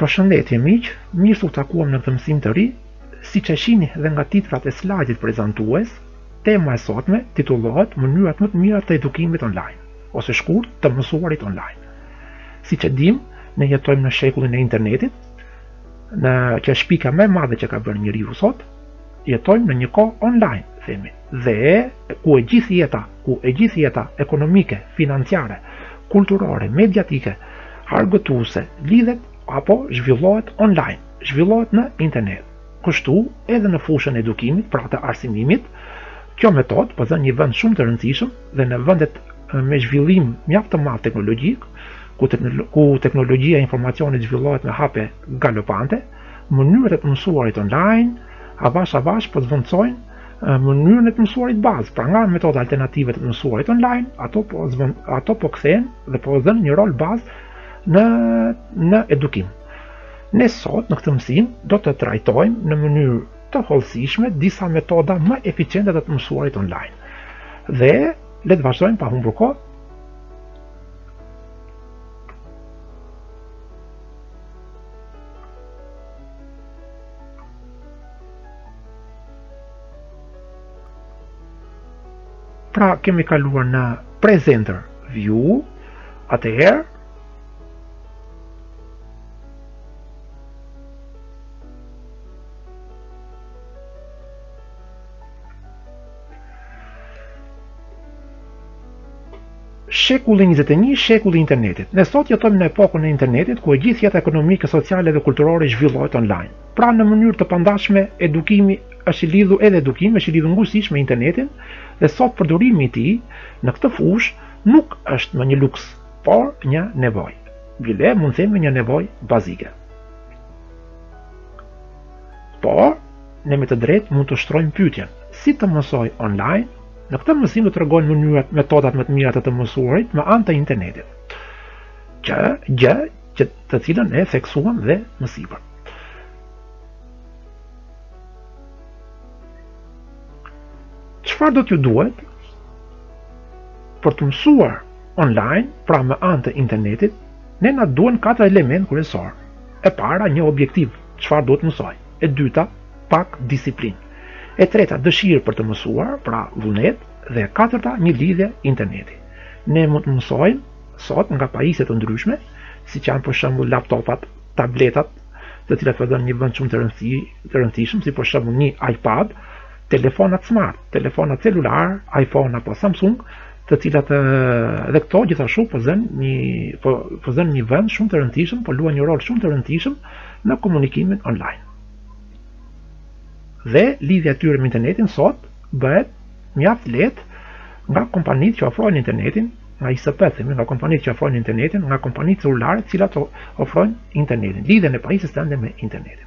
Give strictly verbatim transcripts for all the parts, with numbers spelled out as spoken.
Përshëndetje miq, mirë se u takuam në këtë mësim të ri. Siç e shihni dhe nga titrat e slajdit prezantues, tema e sotme titullohet Mënyrat më të mira të edukimit online, ose shkurt të mësuarit online. Siç e dim, ne jetojmë në shekullin e internetit, në që është pika më e madhe që ka bërë njeriu sot, jetojmë në një kohë online, themi, dhe ku e gjithë jeta, ku e gjithë jeta ekonomike, financiare, kulturore, mediatike, argëtuese, lidhet apo zhvillohet online, zhvillohet në internet. Kështu edhe në fushën e edukimit, pra të arsimimit, kjo metodë po zën një vend shumë të rëndësishëm dhe në vendet me zhvillim mjaft të madh teknologjik, ku, teknolo ku teknologjia e informacionit zhvillohet me hape galopante, mënyrat e të mësuarit online avash avash po zvendçojnë mënyrën e të mësuarit bazë, pra nga metoda alternative të mësuarit online, ato po zvend, ato po kthehen dhe po dhënë një rol bazë në në edukim. Ne sot në këtë mësim do të trajtojmë në mënyrë të hollësishme disa metoda më eficiente të të mësuarit online. Dhe le të vazhdojmë pa humbur kohë. Pra kemi kaluar në presenter view, atëherë shekulli njëzet e një, shekulli i internetit. Ne sot jetojmë në epokën e internetit, ku e gjithë jeta ekonomike, sociale dhe kulturore zhvillohet online. Pra në mënyrë të pandashme, edukimi është i lidhur edhe edukimi është i lidhur ngushësisht me internetin, dhe sot përdorimi i tij në këtë fushë nuk është më një luks, por një nevojë. Bile mund të themi një nevojë bazike. Por ne me të drejtë mund të shtrojmë pyetjen: si të mësoj online? Në këtë mësim do të tregojmë mënyrat, metodat më të mira të të mësuarit me anë të internetit, që gjë që të cilën e theksuam dhe më sipër. Çfarë do t'ju duhet për të mësuar online, pra me anë të internetit? Ne na duhen katër elementë kryesor. E para, një objektiv, çfarë do të mësoj. E dyta, pak disiplinë. E treta, dëshirë për të mësuar, pra vullnet, dhe e katërta, një lidhje interneti. Ne mund të mësojmë sot nga pajisje të ndryshme, siç janë për shembull laptopat, tabletat, të cilat përdorin një vend shumë të rëndësishëm, si për shembull një iPad, telefonat smart, telefonat celular, iPhone apo Samsung, të cilat dhe këto gjithashtu po zënë një po, po zënë një vend shumë të rëndësishëm, po luajnë një rol shumë të rëndësishëm në komunikimin online. Dhe lidhja e tyre me internetin sot bëhet mjaft lehtë nga kompanitë që ofrojnë internetin, nga I S P, themi, nga kompanitë që ofrojnë internetin, nga kompanitë celulare, të cilat ofrojnë internetin, lidhjen e pajisjes tënde me internetin.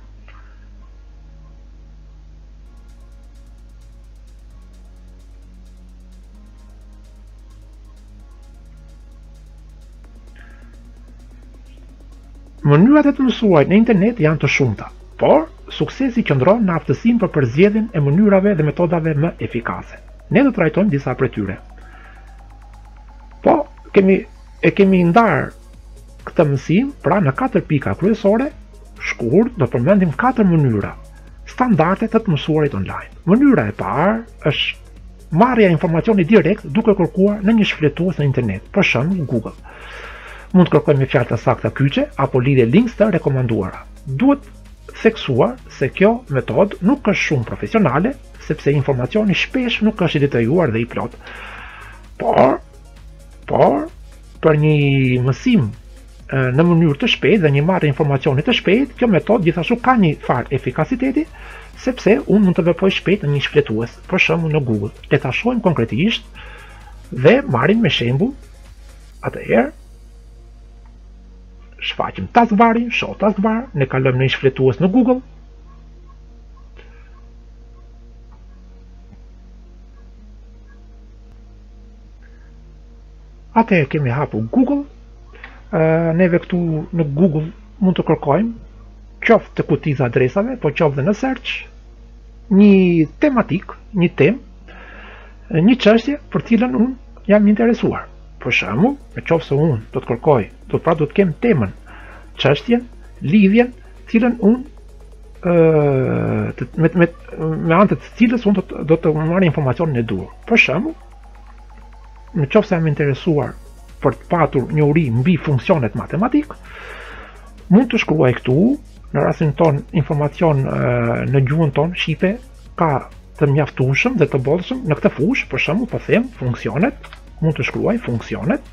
Mënyrat e të mësuarit në internet janë të shumta, por suksesi qëndron në aftësinë për përzgjedhjen e mënyrave dhe metodave më efikase. Ne do të trajtojmë disa prej tyre. Po, kemi e kemi ndarë këtë mësim pra në katër pika kryesore. Shkurt do të përmendim katër mënyra standarde të të mësuarit online. Mënyra e parë është marrja e informacionit direkt duke kërkuar në një shfletues në internet, për shembull Google. Mund të kërkojmë me fjalë të sakta kyçe apo lidhje links të rekomanduara. Duhet theksuar se kjo metodë nuk është shumë profesionale, sepse informacioni shpesh nuk është i detajuar dhe i plot. Por, por për një mësim në mënyrë të shpejtë dhe një marrje informacioni të shpejtë, kjo metodë gjithashtu ka një farë efikasiteti, sepse unë mund të veproj shpejt në një shfletues, për shembull në Google. Le ta shohim konkretisht dhe marrim me shembull. Atëherë shfaqim taskbarin, show taskbar, ne kalojmë në një shfletues në Google. Atëherë kemi hapur Google. Neve këtu në Google mund të kërkojmë qoftë të kutiza adresave, po qoftë dhe në search, një tematik, një temë, një çështje për cilën unë jam interesuar. Për shembull, nëse unë do të kërkoj, do të pra do të kem temën, çështjen lidhjen cilën unë uh, me, me, me anë të cilës unë do të, do të marrë informacionin e duhur. Për shembull, në qoftë se jam interesuar për të patur njohuri mbi funksionet matematik, mund të shkruaj këtu, në rastin ton informacion uh, në gjuhën ton shqipe ka të mjaftueshëm dhe të bollshëm në këtë fushë. Për shembull, po them funksionet, mund të shkruaj funksionet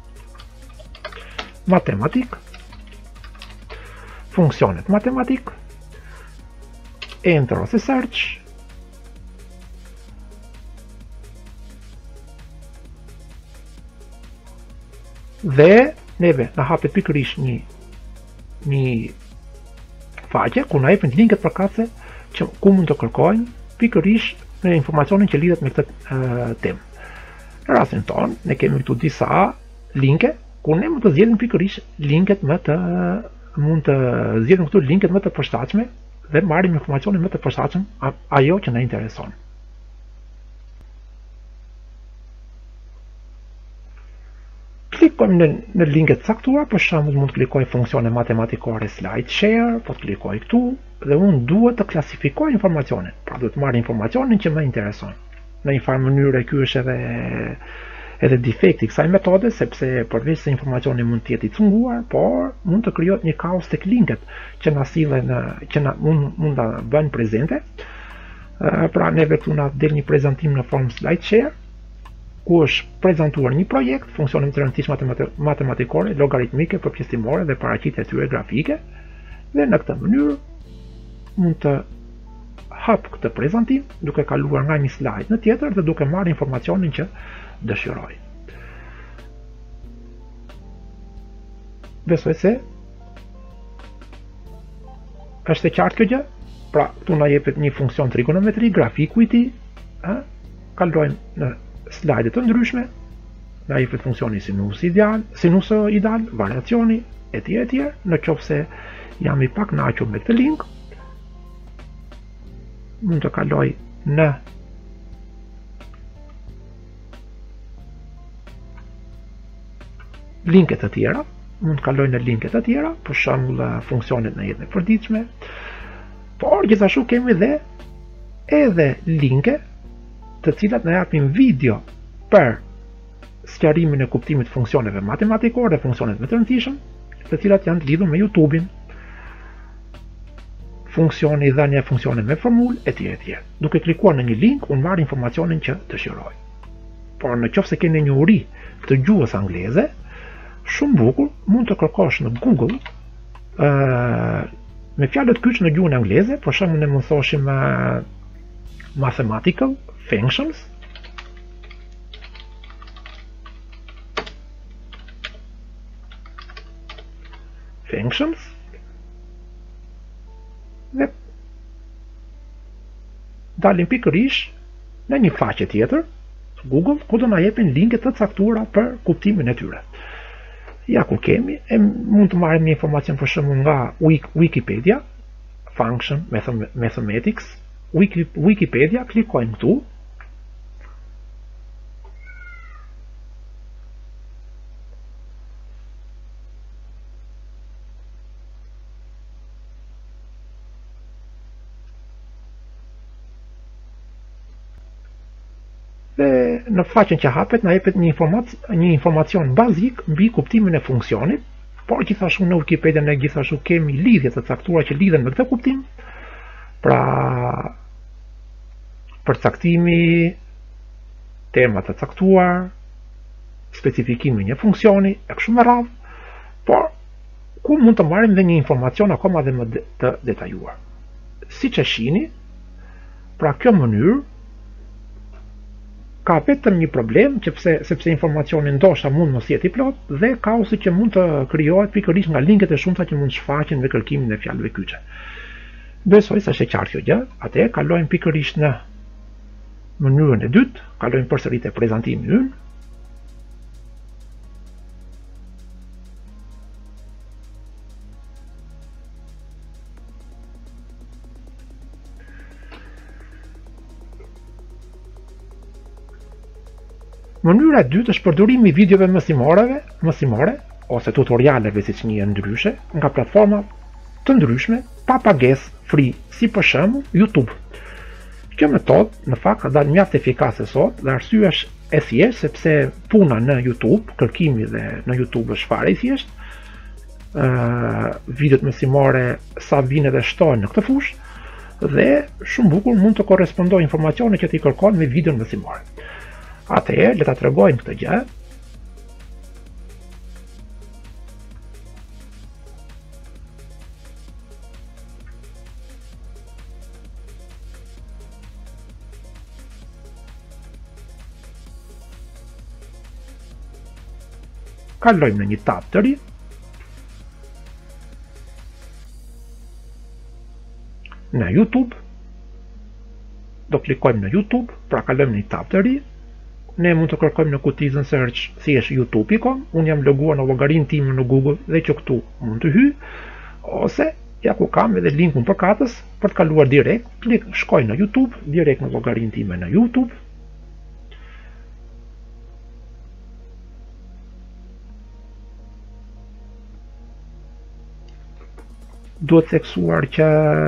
matematik, funksionet matematik, enter ose search, dhe neve na hapet pikërisht një një faqe ku na jepin linket përkatëse që ku mund të kërkojnë pikërisht në informacionin që lidhet me këtë uh, temë. Në rastin ton, ne kemi këtu disa linke ku ne mund të zgjedhim pikërisht linket më të mund të zgjedhim këtu linket më të përshtatshme dhe marrim informacionin më të përshtatshëm ajo që na intereson. Klikojmë në, në linket caktuar, për shembull mund të klikoj funksione matematikore slide share, po të klikoj këtu dhe unë duhet të klasifikoj informacionin. Pra duhet të marr informacionin që më intereson. Në një farë mënyrë ky është edhe edhe defekti i kësaj metode, sepse përveç se informacioni mund të jetë i cunguar, por mund të krijohet një kaos tek linket që na sillen, që na mund mund ta bëjnë prezente. Pra neve këtu na del një prezantim në formë slide share, ku është prezantuar një projekt, funksione të rëndësishme matematikore, logaritmike, përpjesëtimore dhe paraqitje e tyre grafike, dhe në këtë mënyrë mund të hap këtë prezantim duke kaluar nga një slide në tjetër dhe duke marrë informacionin që dëshiroj. Besoj se është e qartë kjo gjë. Pra, këtu na jepet një funksion trigonometri, grafiku i tij, ë, kalojmë në slide të ndryshme, na jepet funksioni sinus ideal, sinusoidal, variacioni, etj etj. Në qoftë se jam i pakënaqur me këtë link, mund të kaloj në linket të tjera, mund të kaloj në linket të tjera, për shembull funksionet në jetën e përditshme, por gjithashtu kemi dhe edhe linke të cilat na japin video për sqarimin e kuptimit të funksioneve matematikore dhe funksionet më të rëndësishëm, të cilat janë të lidhur me YouTube-in, funksioni i dhënia e funksione me formulë etj etj. Duke klikuar në një link, unë marr informacionin që dëshiroj. Por në qoftë se keni njohuri të gjuhës angleze, shumë bukur mund të kërkosh në Google uh, me fjalët kyç në gjuhën angleze, për shembull ne mund të thoshim uh, mathematical functions, functions, dhe dalim pikërisht në një faqe tjetër Google ku do na jepin linke të caktuara për kuptimin e tyre. Ja ku kemi, e mund të marrim një informacion për shembull nga Wikipedia, function mathematics, Wiki, Wikipedia, klikojmë këtu. Dhe në faqen që hapet na jepet një informacion, një informacion bazik mbi kuptimin e funksionit, por gjithashtu në Wikipedia ne gjithashtu kemi lidhje të caktuara që lidhen me këtë kuptim. Pra, përcaktimi, tema të caktuar, specifikimi një funksioni, e kështu me radhë, por ku mund të marrim dhe një informacion akoma dhe më të detajuar. Siç e shihni, pra kjo mënyrë ka vetëm një problem, që pse, sepse informacioni ndoshta mund mos jetë i plot, dhe kaosi që mund të krijohet pikërisht nga linket e shumta që mund shfaqen me kërkimin e fjalëve kyçe. Besoj se është e qartë kjo gjë. Atë kalojmë pikërisht në mënyrën e dytë, kalojmë përsëri te prezantimi ynë. Mënyra e dytë është përdorimi i videove mësimoreve, mësimore ose tutorialeve siç njihen ndryshe nga platforma të ndryshme pa pagesë free, si për shembull YouTube. Kjo metodë në fakt ka dalë mjaft efikase sot dhe arsyeja është e thjeshtë sepse puna në YouTube, kërkimi dhe në YouTube është fare i thjeshtë. Uh, videot mësimore sa vinë dhe shtohen në këtë fushë dhe shumë bukur mund të korrespondojë informacione që ti kërkon me videon mësimore. Atëherë le ta tregojmë këtë gjë. Kalojmë në një tab të ri. Në YouTube, do klikojmë në YouTube, pra kalojmë në një tab të ri. Ne mund të kërkojmë në kutizën search thjesht youtube punët com. Unë jam loguar në llogarinë time në Google dhe që këtu mund të hyj, ose ja ku kam edhe linkun përkatës për të kaluar direkt, klik shkoj në YouTube, direkt në llogarinë time në YouTube. Duhet theksuar që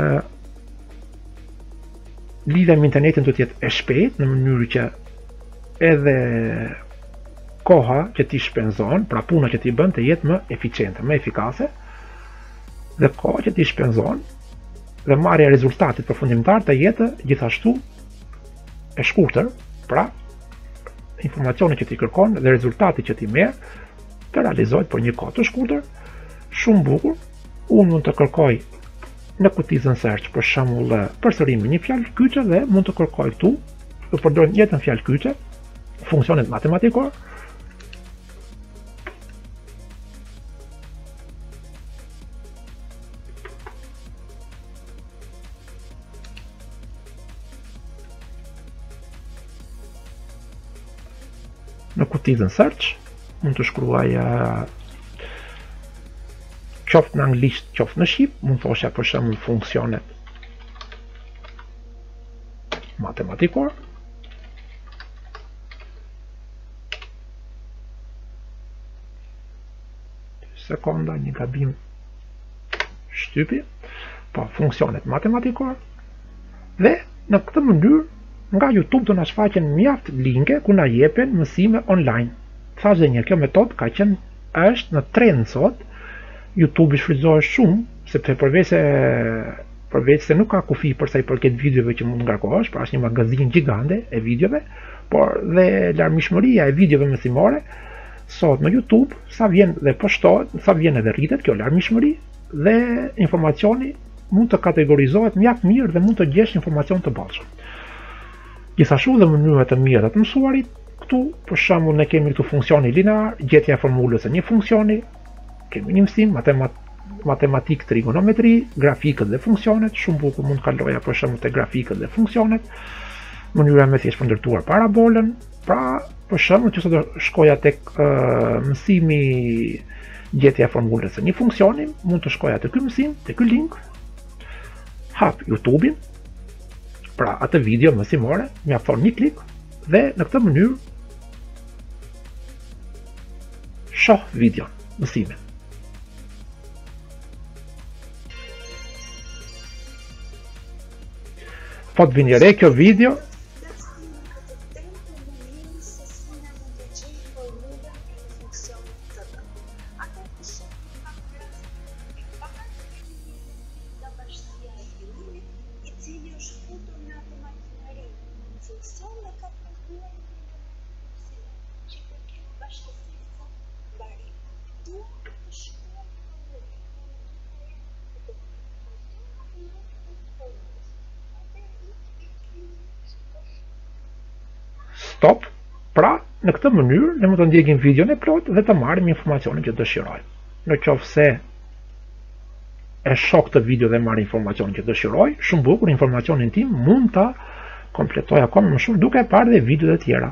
lidhja me internetin do të jetë e shpejtë në mënyrë që edhe koha që ti shpenzon, pra puna që ti bën të jetë më eficiente, më efikase, dhe koha që ti shpenzon dhe marrja e rezultatit përfundimtar të jetë gjithashtu e shkurtër, pra informacioni që ti kërkon dhe rezultati që ti merr të realizohet për një kohë të shkurtër, shumë bukur. Unë mund të kërkoj në kutizën search për shembull përsërimi një fjalë kyçe dhe mund të kërkoj këtu, të përdor njëjtën fjalë kyçe, funksionet matematikor. Në kutizën search mund të shkruaj qoftë në anglisht, qoftë në shqip, mund thosha për shembull funksionet matematikor. Sekonda, një gabim shtypi, po funksionet matematikor. Dhe në këtë mënyrë nga YouTube do na shfaqen mjaft linke ku na jepen mësime online. Thash edhe një, kjo metodë ka qenë është në trend sot. YouTube i shfrytëzohet shumë, sepse përveç se përveç se nuk ka kufi për sa i përket videove që mund ngarkohesh, pra është një magazinë gjigande e videove, por dhe larmishmëria e videove mësimore sot në YouTube sa vjen dhe poshtohet, sa vjen edhe rritet kjo larmishmëri dhe informacioni mund të kategorizohet mjaft mirë dhe mund të gjesh informacion të bollshëm. Gjithashtu dhe mënyra të mira të mësuarit, këtu për shembull ne kemi këtu funksioni linear, gjetja e formulës së një funksioni. Kemi një mësim, matemat matematik, trigonometri, grafikët dhe funksionet, shumë bukur mund kaloja për shembull te grafikët dhe funksionet, mënyra me thjesht për ndërtuar parabolën, pra për shembull që do shkoja tek uh, mësimi gjetja e formulës së një funksioni, mund të shkoja te ky mësim, te ky link, hap YouTube-in, pra atë video mësimore, mjafton një klik dhe në këtë mënyrë shoh videon, mësimin. Po të vini re kjo video. Stop, pra në këtë mënyrë ne mund të ndjekim videon e plot dhe të marrim informacionin që dëshirojmë. Në qoftë se e shoh këtë video dhe marr informacionin që dëshiroj, shumë bukur, informacionin tim mund ta kompletoj akoma më shumë duke parë dhe videot e tjera.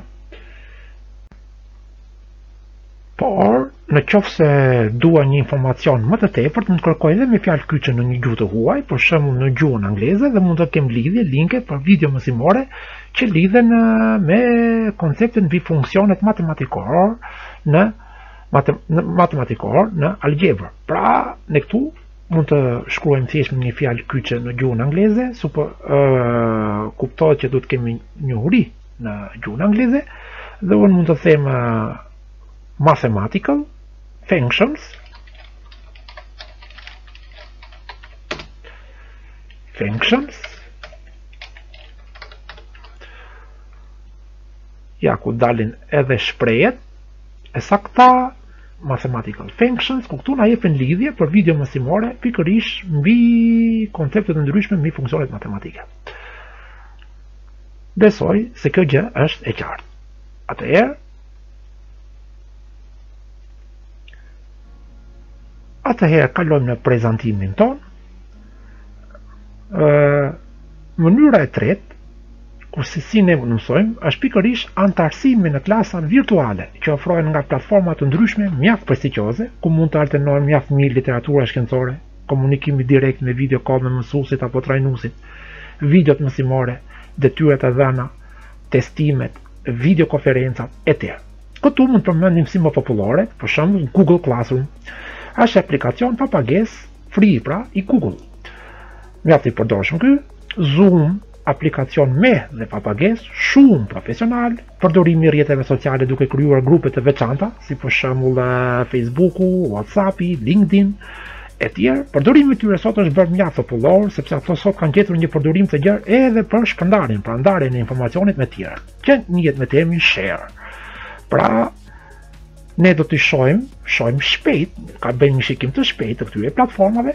Por, në qoftë se dua një informacion më të tepërt, mund të kërkoj edhe me fjalë kyçe në një gjuhë të huaj, për shembull në gjuhën angleze, dhe mund të kem lidhje linke për video mësimore që lidhen me konceptin mbi funksionet matematikor në, matem, në matematikor në algebër. Pra, ne këtu mund të shkruajmë thjesht me një fjalë kyçe në gjuhën angleze, super uh, kuptohet që do të kemi njohuri në gjuhën angleze, dhe unë mund të them uh, mathematical functions functions ja ku dalin edhe shprehet e sakta mathematical functions, ku këtu na jepen lidhje për video mësimore pikërisht mbi koncepte të ndryshme mbi funksionet matematike. Besoj se kjo gjë është e qartë. Atëherë, atëherë kalojmë në prezantimin ton. Ë, mënyra e tretë, ku si, si ne mësojmë, është pikërisht antarësimi në klasa virtuale, që ofrohen nga platforma të ndryshme mjaft prestigjioze, ku mund të alternojmë mjaft mirë literatura shkencore, komunikimi direkt me video call me mësuesit apo trajnuesit, videot mësimore, detyrat e dhëna, testimet, videokonferencat e tjerë. Këtu mund të përmendim si më popullore, për shembull Google Classroom. Është aplikacion pa pagesë, free pra, i Google. Mjaft i përdorshëm ky, Zoom, aplikacion me dhe pa pagesë, shumë profesional, përdorimi i rrjeteve sociale duke krijuar grupe të veçanta, si për shembull Facebooku, WhatsAppi, LinkedIn e tjerë. Përdorimi i tyre sot është bërë mjaft popullor, sepse ato sot kanë gjetur një përdorim të gjerë edhe për shpërndarjen, pra ndarjen e informacionit me të tjerë, që njihet me termin share. Pra, ne do t'i shohim, shohim shpejt, ka bëjmë një shikim të shpejt të këtyre platformave.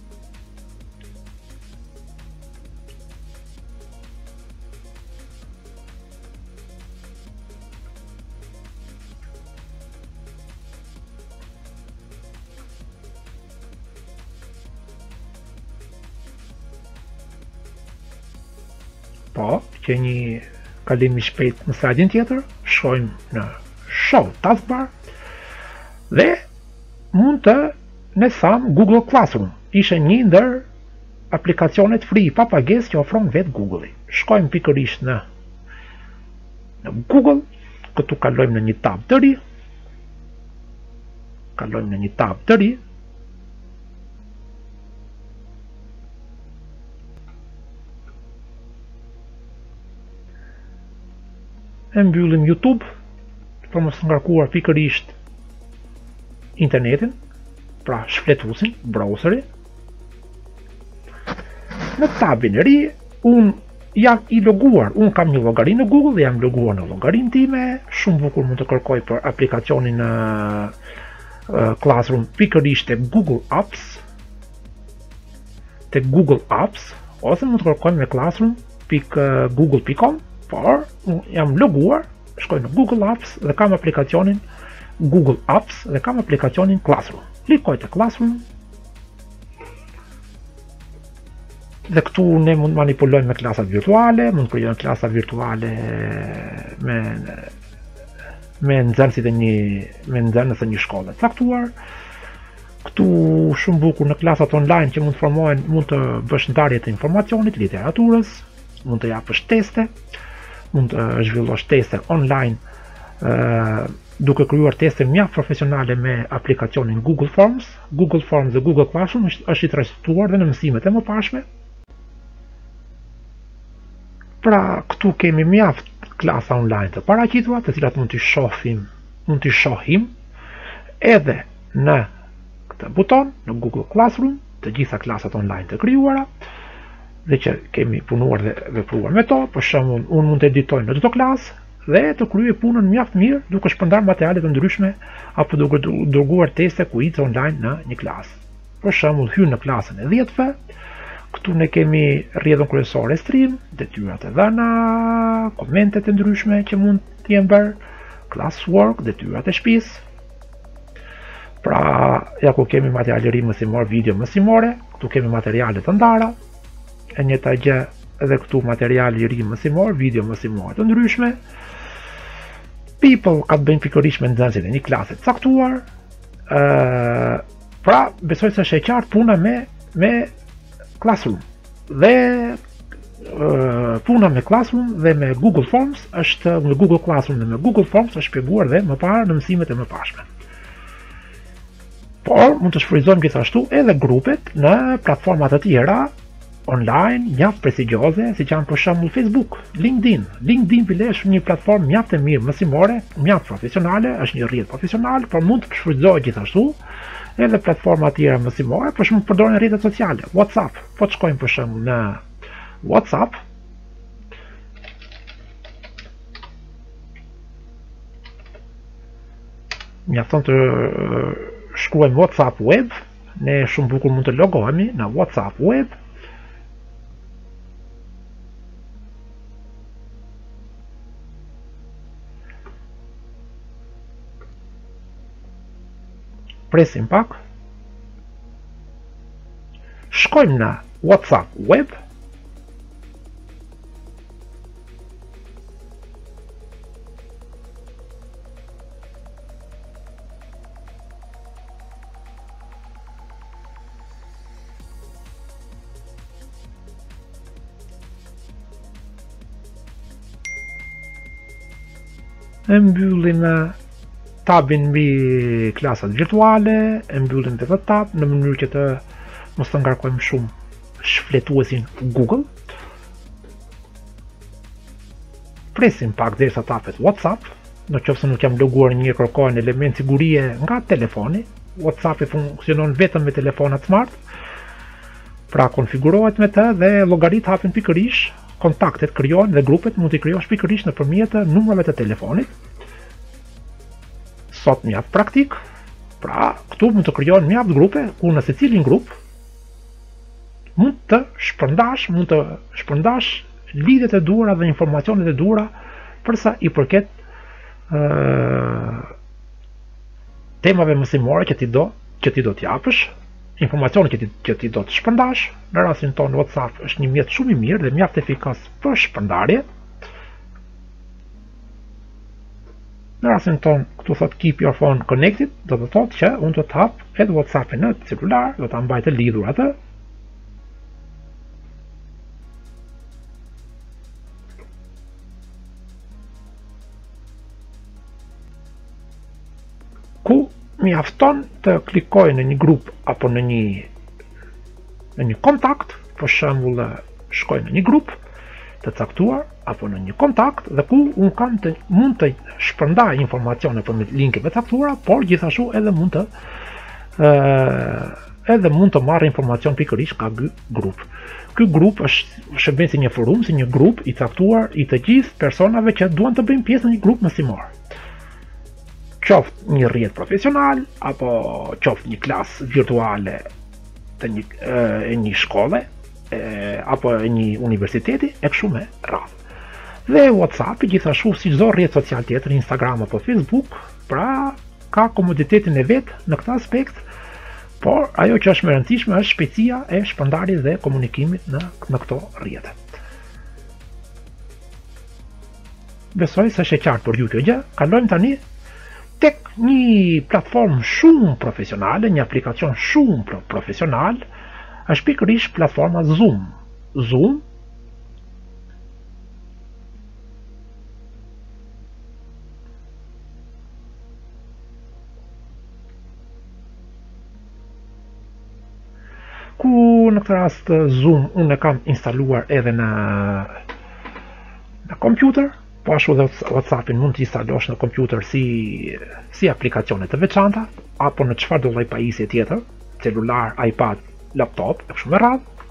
Po, që një kalim i shpejt në slajdin tjetër, shojmë në Show Taskbar dhe mund të ne tham Google Classroom. Ishte një ndër aplikacionet free pa pagesë që ofron vetë Google-i. Shkojmë pikërisht në në Google, këtu kalojmë në një tab të ri. Kalojmë në një tab të ri. E mbyllim YouTube për mos ngarkuar pikërisht internetin, pra shfletuesin, browseri. Në tabin e ri, unë jam i loguar, unë kam një llogari në Google dhe jam loguar në llogarinë time. Shumë bukur mund të kërkoj për aplikacionin në uh, Classroom pikërisht te Google Apps, te Google Apps, ose mund të kërkoj me Classroom pik google pik com. Por, jam loguar, shkoj në Google Apps dhe kam aplikacionin Google Apps dhe kam aplikacionin Classroom. Klikoj te Classroom dhe këtu ne mund manipulojmë me klasat virtuale, mund krijojmë klasa virtuale me me nxënësit e një me nxënës e një shkolle të caktuar. Këtu shumë bukur në klasat online që mund të formohen, mund të bësh ndarje të informacionit, literaturës, mund të japësh teste, mund të zhvillosh teste online, uh, duke krijuar teste mjaft profesionale me aplikacionin Google Forms. Google Forms dhe Google Classroom është i trajtuar dhe në mësimet e mëparshme. Pra, këtu kemi mjaft klasa online të paraqitura, të cilat mund t'i shohim, mund t'i shohim edhe në këtë buton, në Google Classroom, të gjitha klasat online të krijuara, dhe që kemi punuar dhe vepruar me to. Për shembull, unë mund të editoj në çdo klasë dhe të kryej punën mjaft mirë duke shpërndar materiale të ndryshme apo duke dërguar teste kuiz online në një klasë. Për shembull, hyn në klasën e dhjetëve, këtu ne kemi rrjedhën kryesore stream, detyrat e dhëna, komente të ndryshme që mund të jenë bërë, classwork, detyrat e shtëpisë. Pra, ja ku kemi materiale ri mësimor, video mësimore, këtu kemi materiale të ndara. E njëjta gjë edhe këtu materiale i ri mësimor, video mësimor të ndryshme. People ka të bëjnë pikërisht me nxënësit e një klase të caktuar. Uh, pra, besoj se është e qartë puna me me Classroom. Dhe uh, puna me Classroom dhe me Google Forms është me Google Classroom dhe me Google Forms është shpjeguar dhe më parë në mësimet e mëparshme. Por mund të shfrytëzojmë gjithashtu edhe grupet në platforma të tjera online mjaft prestigjioze, siç janë për shembull Facebook, LinkedIn. LinkedIn vile është një platformë mjaft e mirë mësimore, mjaft profesionale, është një rrjet profesional, por mund të shfrytëzohet gjithashtu edhe platforma të tjera mësimore, për shembull përdoren rrjetet sociale, WhatsApp. Po të shkojmë për shembull në WhatsApp. Mjafton të shkruajmë WhatsApp web, ne shumë bukur mund të logohemi në WhatsApp web. Presim pak. Shkojmë në WhatsApp web. E mbyllim tabin mbi klasat virtuale, e mbyllim të këtë tab në mënyrë që të mos të ngarkojmë shumë shfletuesin Google. Presim pak derisa të hapet WhatsApp, në qoftë se nuk jam loguar një kërkojnë element sigurie nga telefoni. WhatsApp funksionon vetëm me telefonat smart, pra konfigurohet me të dhe llogaritë hapen pikërisht, kontaktet krijohen dhe grupet mund t'i krijosh pikërisht nëpërmjet numrave të telefonit. Sot mjaft praktik, pra këtu mund të krijohen mjaft grupe ku në secilin grup mund të shpërndash, mund të shpërndash lidhjet e duhura dhe informacionet e duhura përsa i përket uh, temave mësimore që ti do, që ti do t'japësh, informacionet që ti, që ti do të shpërndash. Në rastin tonë WhatsApp është një mjet shumë i mirë dhe mjaft efikas për shpërndarje. Në rastin tonë këtu thot keep your phone connected, do të thotë që unë do të hap edhe WhatsApp-in në celular, do ta mbaj të lidhur atë. Ku mjafton të klikoj në një grup apo në një në një kontakt, për shembull shkoj në një grup të caktuar apo në një kontakt dhe ku un kam të mund të shpërndaj informacione përmes linkeve të caktuara, por gjithashtu edhe mund të ë edhe mund të marr informacion pikërisht nga ky grup. Ky grup është shërben si një forum, si një grup i caktuar i të gjithë personave që duan të bëjnë pjesë në një grup mësimor. Qoftë një rrjet profesional, apo qoftë një klasë virtuale të një, e, një shkolle, e, apo e një universiteti, e kështu me radhë. Dhe WhatsApp, gjithashtu si çdo rrjet social tjetër, Instagram apo Facebook, pra ka komoditetin e vet në këtë aspekt, por ajo që është më e rëndësishme është shpejtësia e shpërndarjes dhe komunikimit në, në këto rrjete. Besoj se është e qartë për ju kjo gjë. Kalojmë tani tek një platformë shumë profesionale, një aplikacion shumë profesional, është pikërisht platforma Zoom. Zoom ku në këtë rast Zoom unë e kam instaluar edhe në në kompjuter. Po ashtu dhe WhatsAppin mund të instalosh në kompjuter si, si aplikacione të veçanta, apo në çfarëdo lloj pajisje tjetër, celular, iPad, laptop, e kështu me radhë.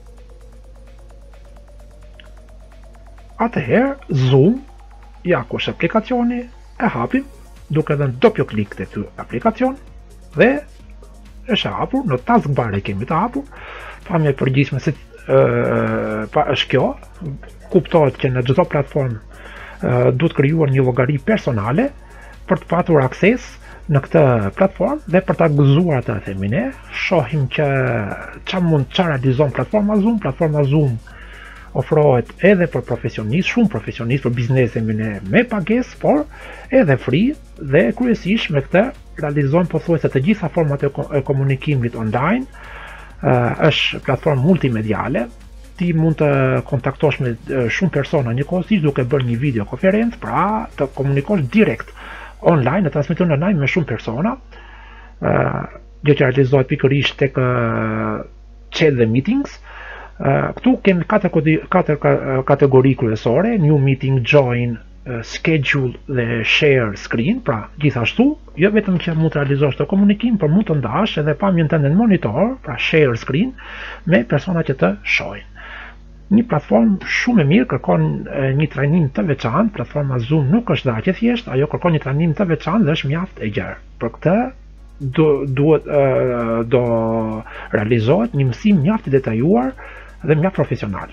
Atëherë Zoom, ja ku është aplikacioni, e hapim duke dhënë doppio klik te ky aplikacion dhe është hapur, në taskbar e kemi të hapur. Pamja e përgjithshme se ë pa është kjo, kuptohet që në çdo platformë duhet krijuar një llogari personale për të patur akses në këtë platformë dhe për ta gëzuar atë themi ne. Shohim që çfarë mund të realizon platforma Zoom. Platforma Zoom ofrohet edhe për profesionistë, shumë profesionistë për biznesin me pagesë, por edhe free dhe kryesisht me këtë realizojnë pothuajse të gjitha format e komunikimit online. Është platformë multimediale. Ti mund të kontaktosh me shumë persona njëkohësisht duke bërë një videokonferencë, pra të komunikosh direkt online, të transmeton online me shumë persona. gjë që realizohet pikërisht tek uh, chat dhe meetings. Uh, këtu kemi katër kategori kryesore: new meeting, join, uh, schedule dhe share screen. Pra, gjithashtu, jo vetëm që mund të realizosh të komunikim, por mund të ndash edhe pamjen tënde në monitor, pra share screen, me persona që të shohin. Një platformë shumë e mirë, kërkon e, një trajnim të veçantë. Platforma Zoom nuk është dha që thjesht, ajo kërkon një trajnim të veçantë dhe është mjaft e gjerë. Për këtë do duhet e, do realizohet një mësim mjaft i detajuar dhe mjaft profesional.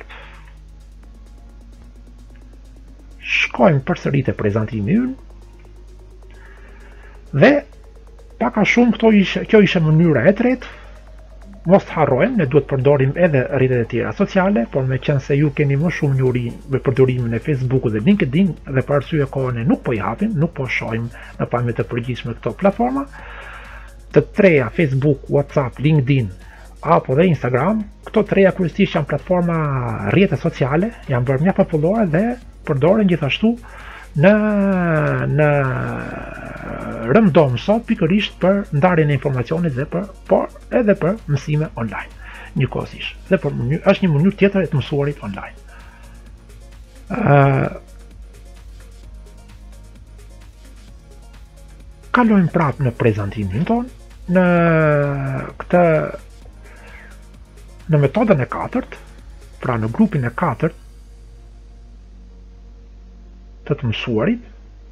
Shkojmë përsëri te prezantimi ynë. Dhe pak a shumë këto ishe, kjo ishte mënyra e tretë. Mos të harrojmë, ne duhet përdorim edhe rrjetet e tjera sociale, por me qenë se ju keni më shumë njohuri me përdorimin e Facebooku dhe LinkedIn dhe për arsye kohën e nuk po i hapim, nuk po shohim në pamje të përgjithshme këto platforma. Të treja, Facebook, WhatsApp, LinkedIn apo dhe Instagram, këto treja kryesisht janë platforma rrjete sociale, janë bërë mjaft popullore dhe përdoren gjithashtu në në rëndom sot pikërisht për ndarjen e informacionit dhe për por edhe për mësime online njëkohësisht. Dhe për mënyrë, është një mënyrë tjetër e të mësuarit online. Uh, kalojmë prapë në prezantimin ton, në këtë në metodën e katërt, pra në grupin e katërt të të mësuarit.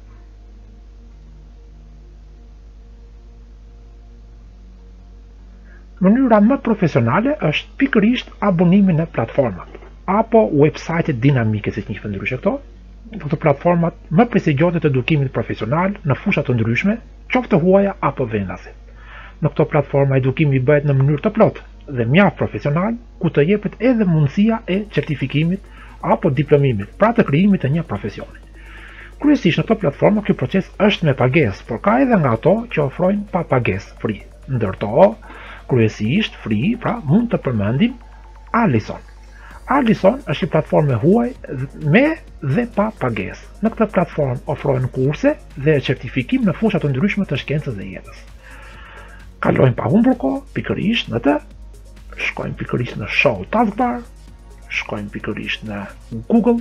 Mënyra më profesionale është pikërisht abonimi në platformat apo website dinamike, si që njëfë ndryshe këto. Këto platformat më prestigjioze të edukimit profesional në fusha të ndryshme, qoftë huaja apo vendase. Në këto platforma edukimi bëhet në mënyrë të plotë dhe mjaft profesional, ku të jepet edhe mundësia e certifikimit apo diplomimit, pra të krijimit të një profesioni. Kryesisht në këto platforma ky proces është me pagesë, por ka edhe nga ato që ofrojnë pa pagesë, free. Ndërto, kryesisht free, pra mund të përmendim Alison. Alison është një platformë huaj me dhe pa pagesë. Në këtë platformë ofrohen kurse dhe certifikim në fusha të ndryshme të shkencës dhe jetës. Kalojmë pa humbur kohë pikërisht në të, shkojmë pikërisht në show taskbar, shkojmë pikërisht në Google.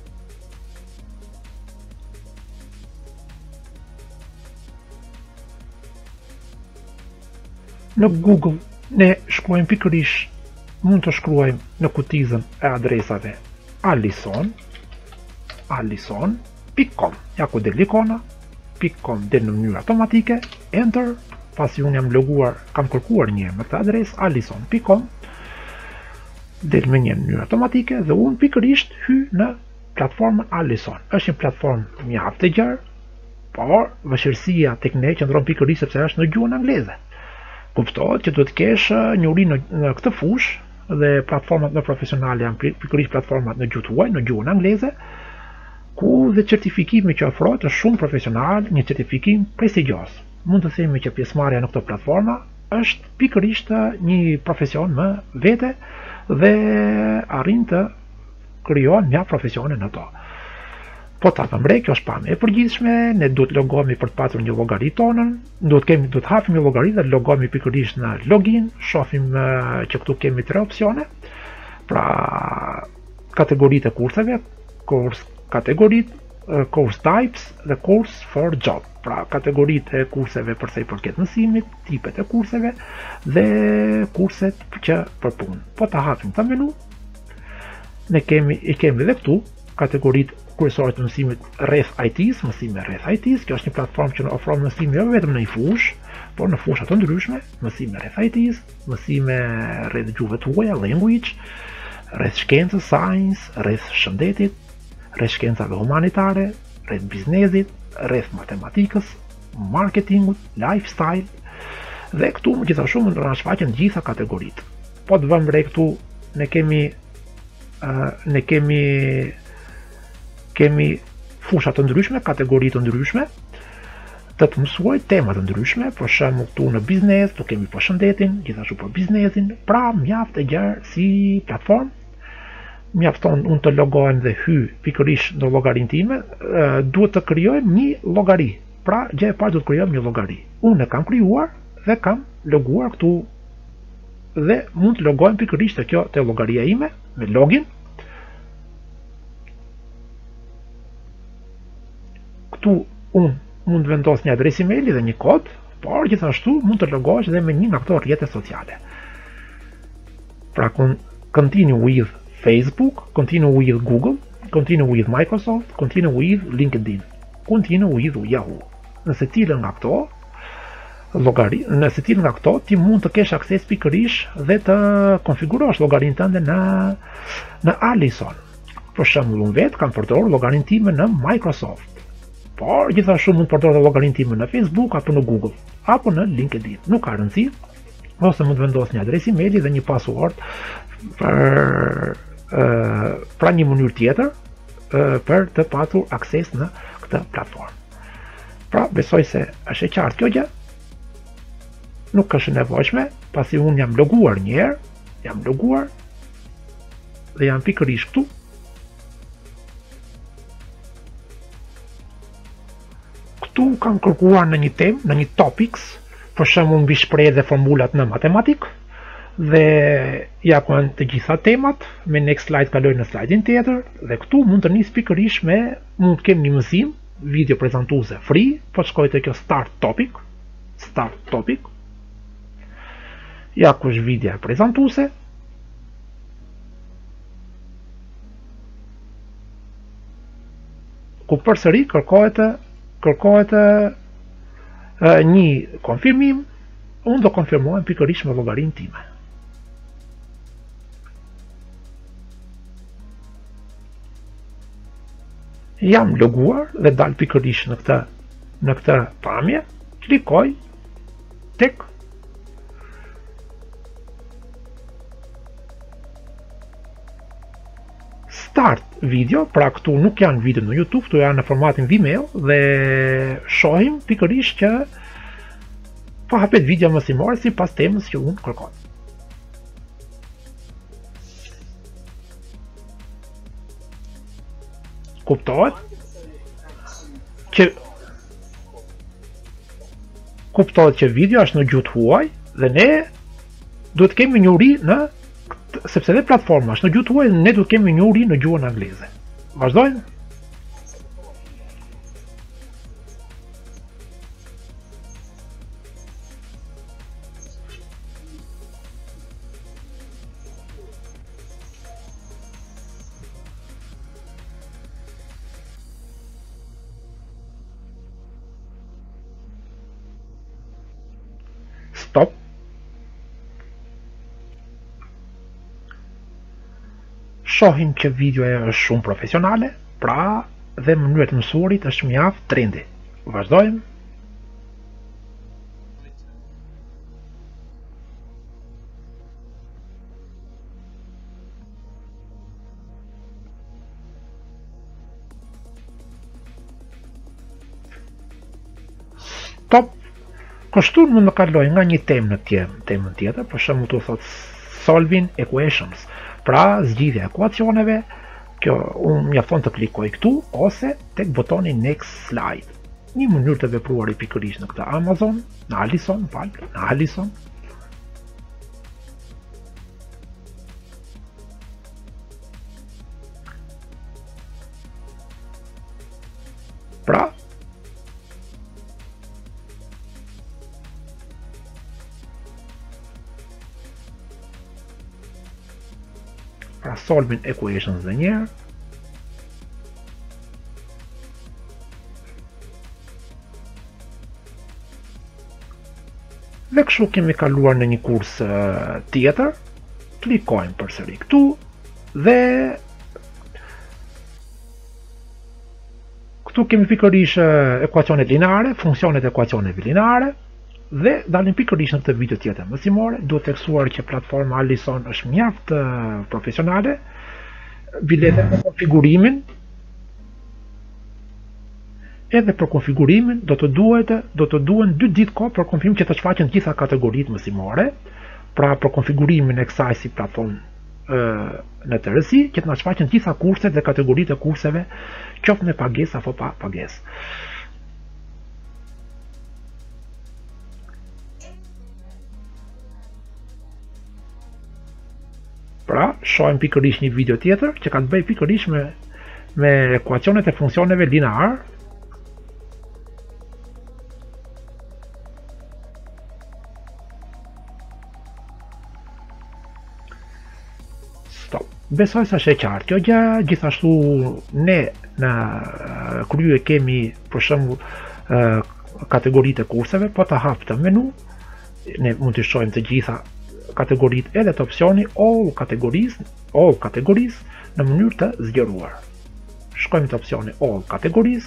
Në Google ne shkruajmë pikërisht, mund të shkruajmë në kutizën e adresave alison, alison pikë com, ja ku del ikona, pikë com del në mënyrë automatike, enter, pasi unë jam loguar, kam kërkuar një me këtë adresë alison pikë com, del me një mënyrë automatike dhe unë pikërisht hy në platformën Alison. Është një platformë mjaft e gjerë, por vështirësia tek ne qëndron pikërisht sepse është në gjuhën angleze. Kuptohet që duhet të kesh njohuri në, në këtë fushë dhe platformat më profesionale janë pikërisht platformat në gjuhë huaj, në gjuhën angleze, ku dhe certifikimi që ofrohet është shumë profesional, një certifikim prestigjioz. Mund të themi që pjesëmarrja në këto platforma është pikërisht një profesion më vete dhe arrin të krijon mjaft profesione në to. Po ta përmbrej, kjo është pamje e përgjithshme, ne duhet logohemi për të patur një llogari tonën, duhet kemi duhet hapim një llogari dhe logohemi pikërisht në login, shohim uh, që këtu kemi tre opsione. Pra kategoritë e kurseve, course kategoritë, uh, course types dhe course for job. Pra kategoritë e kurseve për sa i përket mësimit, tipet e kurseve dhe kurset që për punë. Po ta hapim këtë menu, ne kemi i kemi edhe këtu kategoritë kryesore të mësimit rreth I T-s, mësime rreth I T-s. Kjo është një platformë që ofron mësime jo vetëm në një fushë, por në fusha të ndryshme, mësime rreth I T-s, mësime rreth gjuhëve të huaja, language, rreth shkencës, science, rreth shëndetit, rreth shkencave humanitare, rreth biznesit, rreth matematikës, marketingut, lifestyle, dhe këtu gjithashtu mund të shfaqen gjitha kategoritë. Po të vëmë re këtu ne kemi uh, ne kemi kemi fusha të ndryshme, kategori të ndryshme, të të mësuar tema të ndryshme, për shembull këtu në biznes, tu kemi për shëndetin, gjithashtu për biznesin, pra mjaft e gjerë si platformë. Mjafton unë të logohem dhe hy pikërisht në llogarinë time, duhet të krijojmë një llogari. Pra gjë e parë duhet të krijojmë një llogari. Unë e kam krijuar dhe kam loguar këtu dhe mund të logohem pikërisht te kjo te llogaria ime me login. Këtu unë mund të vendos një adresë emaili dhe një kod, por gjithashtu mund të logohesh dhe me një nga këto rrjete sociale. Pra continue with Facebook, continue with Google, continue with Microsoft, continue with LinkedIn, continue with Yahoo. Nëse cilën nga këto llogari, nëse cilën nga këto ti mund të kesh akses pikërisht dhe të konfigurosh llogarinë tënde në në Allison. Për shembull, unë vetë kam përdorur llogarinë time në Microsoft. Por gjithashtu mund të përdor llogarinë time në Facebook apo në Google apo në LinkedIn. Nuk ka rëndësi. Ose mund të vendos një adresë emaili dhe një password për uh, pra një mënyrë tjetër uh, për të patur akses në këtë platformë. Pra besoj se është e qartë kjo gjë. Nuk është e nevojshme, pasi unë jam loguar një herë, jam loguar dhe jam pikërisht këtu. Këtu kam kërkuar në një temë, në një topics, për shembull mbi shprehjet dhe formulat në matematik, dhe ja kanë të gjitha temat. Me next slide kaloj në slajdin tjetër, dhe këtu mund të nis pikërisht me, mund të kem një mësim, video prezantuese free, po shkoj te kjo start topic, start topic. Ja ku është video prezantuese. Ku përsëri kërkohet kërkohet një konfirmim, unë do konfirmohem pikërisht me llogarinë time. Jam loguar dhe dal pikërisht në këtë në këtë pamje, klikoj tek start video, pra këtu nuk janë video në YouTube, këtu janë në formatin Vimeo dhe shohim pikërisht që po hapet video mësimore sipas temës që unë kërkoj. Kuptohet që kuptohet që video është në gjuhë huaj dhe ne duhet kemi një uri në sepse dhe platforma është në gjuhë huaj, ne duhet kemi një uri në gjuhën angleze. Vazhdojmë. Stop. Shohim që videoja është shumë profesionale, pra dhe mënyra e mësuarit është mjaft trendy. Vazhdojmë. Stop. Kështu mund të kaloj nga një temë në tjetër, temën tjetër, për shembull tu thot solving equations. Pra zgjidhja e ekuacioneve, kjo unë mjafton të klikoj këtu ose tek butoni next slide. Një mënyrë të vepruarit pikërisht në këtë Amazon, në Allison, fal, në Allison. Pra pra solving equations dhe njerë. Dhe kështu kemi kaluar në një kurs uh, tjetër, klikojmë përsëri këtu dhe këtu kemi pikërisht uh, ekuacionet lineare, funksionet e ekuacioneve lineare. Dhe dalim pikërisht në këtë video tjetër mësimore. Duhet theksuar që platforma Allison është mjaft uh, profesionale. Bilete për konfigurimin. Edhe për konfigurimin do të duhet do të duhen dy ditë kohë për konfigurim që të shfaqen të gjitha kategoritë mësimore. Pra për konfigurimin e kësaj si platformë uh, në tërësi, që të na shfaqen të gjitha kurset dhe kategoritë e kurseve, qoftë me pagesë apo pa pagesë. Pra, shohim pikërisht një video tjetër që ka të bëjë pikërisht me me ekuacionet e funksioneve linear. Stop. Besoj se është e qartë kjo gjë, gjithashtu ne në krye kemi për shembull kategoritë e kurseve, po ta hap të menu, ne mund të shohim të gjitha kategoritë edhe të opsioni all categories, all categories në mënyrë të zgjeruar. Shkojmë të opsioni all categories.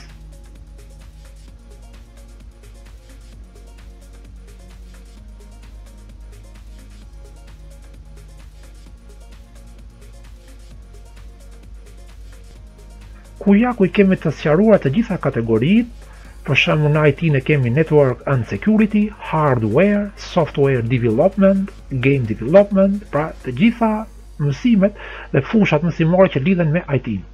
Ku ja ku i kemi të sqaruar të gjitha kategoritë. Për shembull në I T ne kemi Network and Security, Hardware, Software Development, Game Development, pra të gjitha mësimet dhe fushat mësimore që lidhen me I T.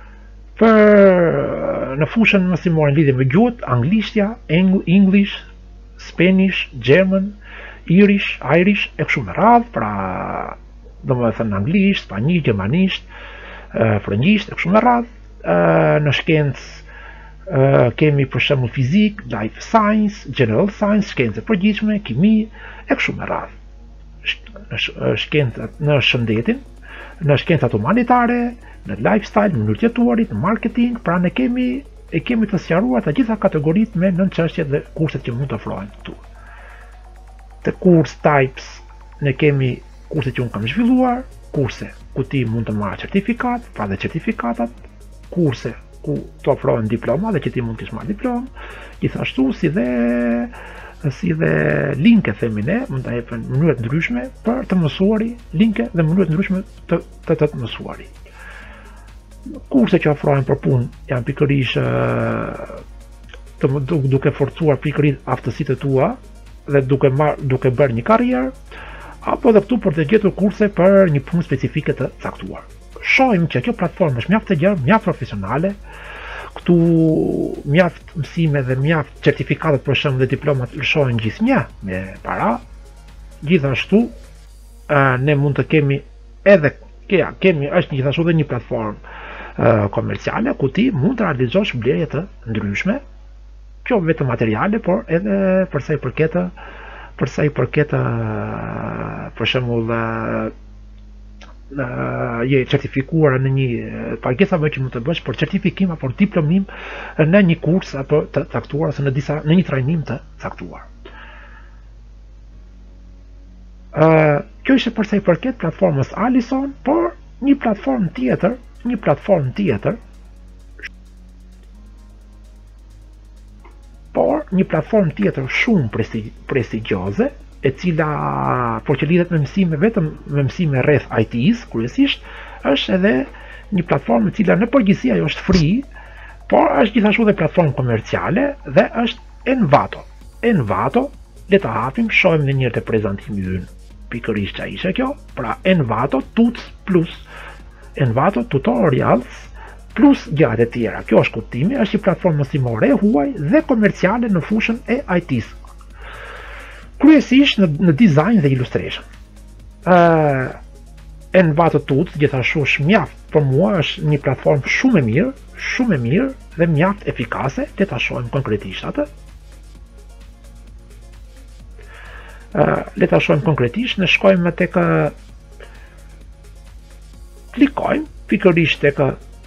Për në fushën mësimore lidhen me gjuhët, anglishtja, English, Spanish, German, Irish, Irish, e kështu me radhë, pra domethënë anglisht, spanjisht, gjermanisht, frëngjisht, e kështu me radhë. Në shkencë Uh, kemi për shembull fizik, life science, general science, shkencë e përgjithshme, kimi, e kështu me radhë. Në shkencat në shëndetin, në shkencat humanitare, në lifestyle, në mënyrë të jetuarit, në marketing, pra ne kemi e kemi të sqaruar të gjitha kategoritë me nën çështjet dhe kurset që mund të ofrohen këtu. Te course types ne kemi kurset që unë kam zhvilluar, kurse ku ti mund të marrë certifikat, pra dhe certifikatat, kurse ku të ofrohen diploma dhe që ti mund të marrë diplom, gjithashtu si dhe si dhe linke themi ne, mund të jepen mënyra të ndryshme për të mësuari, linke dhe mënyra të ndryshme të të, të, të mësuari. Kurse që ofrohen për punë janë pikërisht të duke forcuar pikërisht aftësitë tua dhe duke marr duke bërë një karrierë, apo edhe këtu për të gjetur kurse për një punë specifike të caktuar. Shohim që kjo platformë është mjaft e gjerë, mjaft profesionale. Këtu mjaft mësime dhe mjaft certifikatet për shembull dhe diplomat lëshohen gjithnjë me para. Gjithashtu ne mund të kemi edhe kja, kemi është gjithashtu edhe një platformë komerciale ku ti mund të realizosh blerje të ndryshme, jo vetëm materiale, por edhe për sa i përket për sa i përket për shembull Uh, je certifikuar në një pagesa që mund të bësh për certifikim apo diplomim në një kurs apo të caktuar ose në disa në një trajnim të caktuar. Uh, kjo ishte për sa i përket platformës Alison, por një platformë tjetër, një platformë tjetër, por një platformë tjetër shumë prestigjioze, e cila por që lidhet me mësime vetëm me mësime rreth I T-s kryesisht, është edhe një platformë e cila në përgjithësi ajo është free, por është gjithashtu edhe platformë komerciale dhe është Envato. Envato, le ta hapim, shohim në një të prezantimi ynë. Pikërisht çfarë ishte kjo? Pra Envato Tuts Plus, Envato Tutorials plus gjërat e tjera. Kjo është kuptimi, është një platformë mësimore e huaj dhe komerciale në fushën e I T-s. Kryesisht në, në design dhe illustration. Uh, Envato Tuts gjithashtu është mjaft për mua, është një platformë shumë e mirë, shumë e mirë dhe mjaft efikase, le ta shohim konkretisht atë. Uh, le ta shohim konkretisht, ne shkojmë tek klikojmë pikërisht tek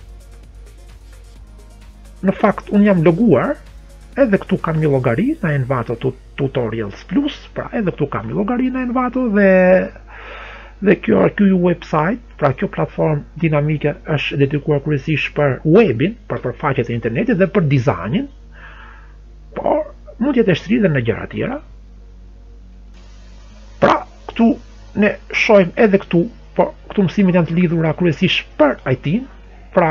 në fakt unë jam loguar. Edhe këtu kam një llogari në Envato Tutorials Plus, pra edhe këtu kam një llogari në Envato dhe dhe kjo ky website, pra kjo platformë dinamike është dedikuar kryesisht për webin, për përfaqjet e internetit dhe për dizajnin, por mund të jetë shtrirë në gjëra tjera. Pra këtu ne shohim edhe këtu, por këtu mësimet janë të lidhura kryesisht për I T-n, pra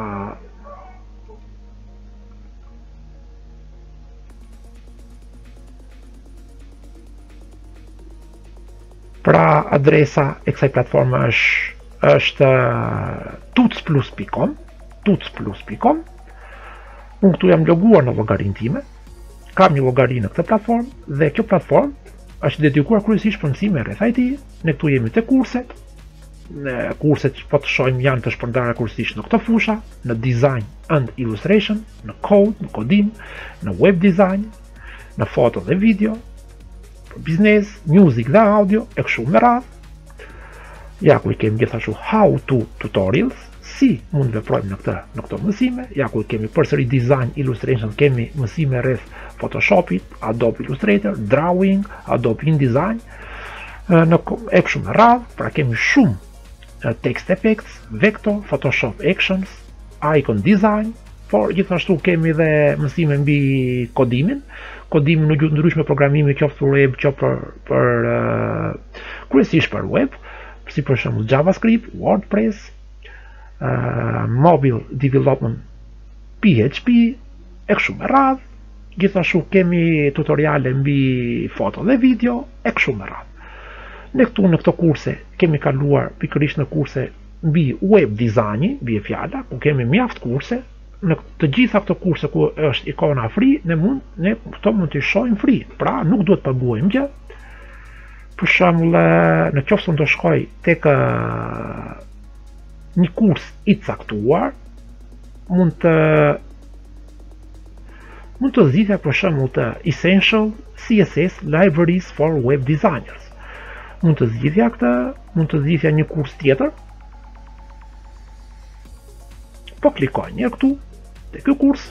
Pra adresa e kësaj platforme është është tutsplus punkt com, tutsplus punkt com. Unë këtu jam loguar në llogarinë time. Kam një llogari në këtë platformë dhe kjo platformë është dedikuar kryesisht për mësime rreth I T. Ne këtu jemi te kurset. kurset që po të shohim janë të shpërndara kursisht në këto fusha, në design and illustration, në code, në kodim, në web design, në foto dhe video, për biznes, music dhe audio, e kështu me radhë. Ja ku i kemi gjithashtu how to tutorials, si mund veprojmë në këtë në këto mësime. Ja ku i kemi përsëri design, illustration, kemi mësime rreth Photoshopit, Adobe Illustrator, drawing, Adobe InDesign, në e kështu me radhë. Pra kemi shumë text effects, vector, Photoshop actions, icon design, por gjithashtu kemi dhe mësime mbi kodimin, kodimin në gjuhë ndryshme, programimi qoftë për web, qoftë për, për uh, kryesisht për web, si për shembull JavaScript, WordPress, uh, mobile development, P H P, e kështu me radhë. Gjithashtu kemi tutoriale mbi foto dhe video, e kështu me radhë. Ne këtu në këto kurse kemi kaluar pikërisht në kurse mbi web designi, mbi e fjala, ku kemi mjaft kurse. Në të gjitha këto kurse ku është ikona free, ne mund ne këto mund të shohim free, pra nuk duhet paguajmë gjë. Për shembull, në qoftë se do shkoj tek një kurs i caktuar, mund të mund të zgjidhja për shembull të Essential C S S Libraries for Web Designers. Mund të zgjidhja këtë, mund të zgjidhja një kurs tjetër. Po klikoj një këtu te ky kurs.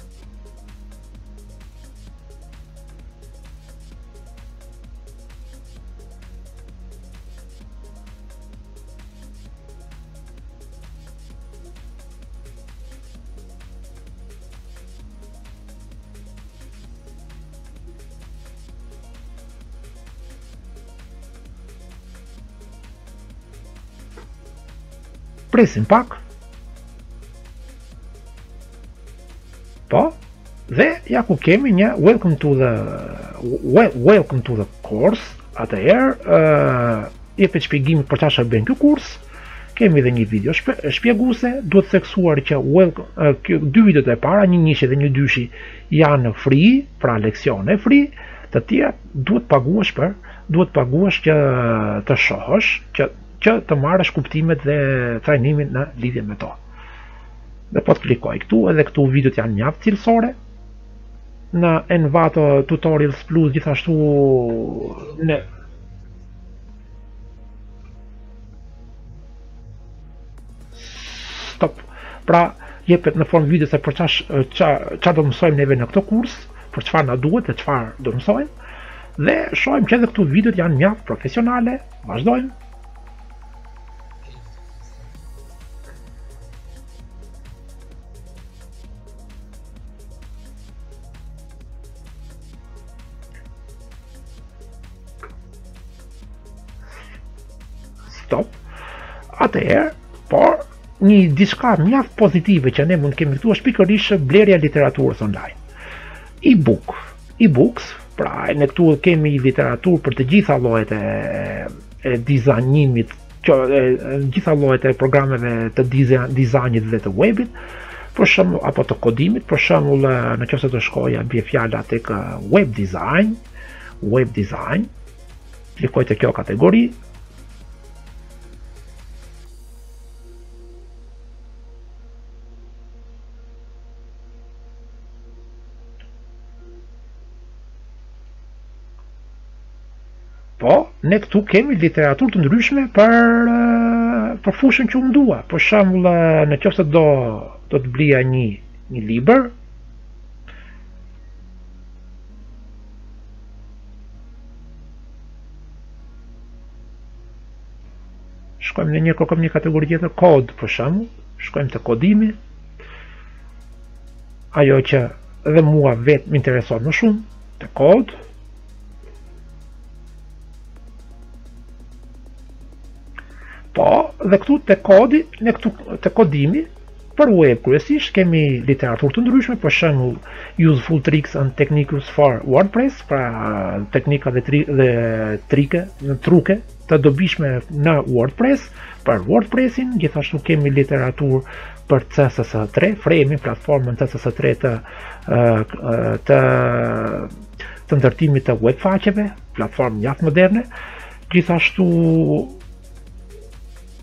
Presim pak. Po, dhe ja ku kemi një welcome to the welcome to the course. Atëherë, uh, jepet shpjegimi për çfarë bën ky kurs. Kemi edhe një video shpjeguese, duhet theksuar që welcome, uh, kjo, dy videot e para, një njëshi dhe një dyshi, janë free, pra leksione free, të tjera duhet paguash për, duhet paguash që të shohësh, që që të marrësh kuptimet dhe trajnimin në lidhje me to. Dhe po të klikoj këtu, edhe këtu videot janë mjaft cilësore. Në Envato Tutorials Plus gjithashtu ne Stop. Pra jepet në formë video se për çfarë do mësojmë neve në këtë kurs, për çfarë na duhet dhe çfarë do mësojmë. Dhe shohim që edhe këtu videot janë mjaft profesionale. Vazhdojmë. Stop. Atëherë, por një diçka mjaft pozitive që ne mund kemi këtu është pikërisht blerja e literaturës online. E-book, e-books, pra ne këtu kemi literaturë për të gjitha llojet e, e dizajnimit, që e, gjitha llojet e programeve të dizajnit dhe të webit, për shembull apo të kodimit, për shembull nëse të shkoja bie fjala tek web design, web design, klikoj te kjo kategori. Po, ne këtu kemi literaturë të ndryshme për për fushën që unë dua. Për shembull, nëse do do të blija një një libër, shkojmë në një kërkojmë një kategori tjetër, kod për shembull, shkojmë te kodimi. Ajo që edhe mua vetë më intereson më shumë, te kod. Po, dhe këtu te kodi, ne këtu te kodimi, për web kryesisht kemi literaturë të ndryshme, për shembull Useful Tricks and Techniques for WordPress, pra teknika dhe, tri, dhe trike, truke të dobishme në WordPress, për WordPressin. Gjithashtu kemi literaturë për C S S tre, frame, platformën C S S tre të të të ndërtimit të web faqeve, platformë mjaft moderne. Gjithashtu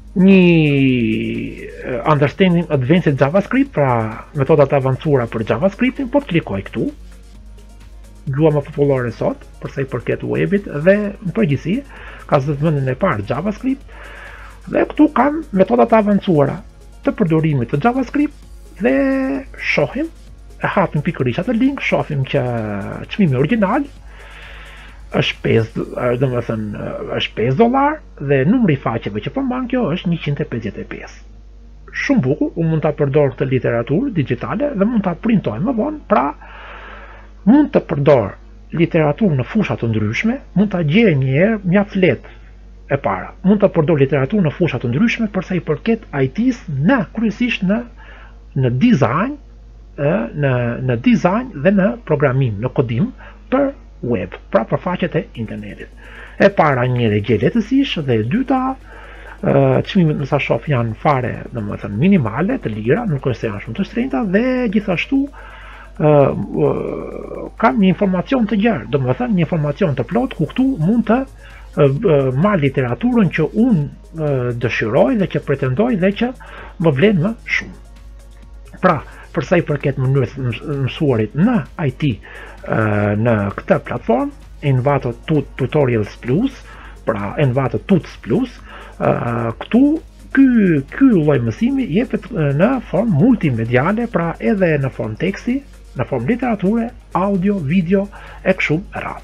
një understanding advanced JavaScript, pra metodat avancuara për JavaScriptin, po klikoj këtu. Gjuha më popullore sot, përsa i përket webit, dhe në përgjithësi ka zëvendjen e parë JavaScript, dhe këtu kam metodat avancuara të përdorimit të JavaScript dhe shohim, e hapim pikërisht atë link, shohim që çmimi origjinal është pesë, domethënë është pesë dollar dhe numri i faqeve që përmban kjo është njëqind e pesëdhjetë e pesë. Shumë bukur, unë mund ta përdor këtë literaturë digjitale dhe mund ta printoj më vonë, pra mund të përdor literaturë në fusha të ndryshme, mund ta gjej një herë mjaft lehtë e para. Mund të përdor literaturë në fusha të ndryshme për sa i përket I T-s, në kryesisht në në design, në në design dhe në programim, në kodim për web, pra për faqet e internetit. E para një dhe gjej lehtësisht dhe e dyta çmimet më sa shoh janë fare, domethënë minimale, të lira, nuk është se janë shumë të shtrenjta dhe gjithashtu Uh, uh, kam një informacion të gjerë, do më thënë një informacion të plot, ku këtu mund të uh, uh, marr literaturën që unë uh, dëshiroj dhe që pretendoj dhe që më vlen më shumë. Pra, përsa i përket mënyrës mësuarit në I T uh, në këtë platform, Envato Tutorials Plus, pra Envato Tuts Plus, uh, këtu ky ky lloj mësimi jepet në formë multimediale, pra edhe në formë teksti, në formë literature, audio, video, e kështu me radhë.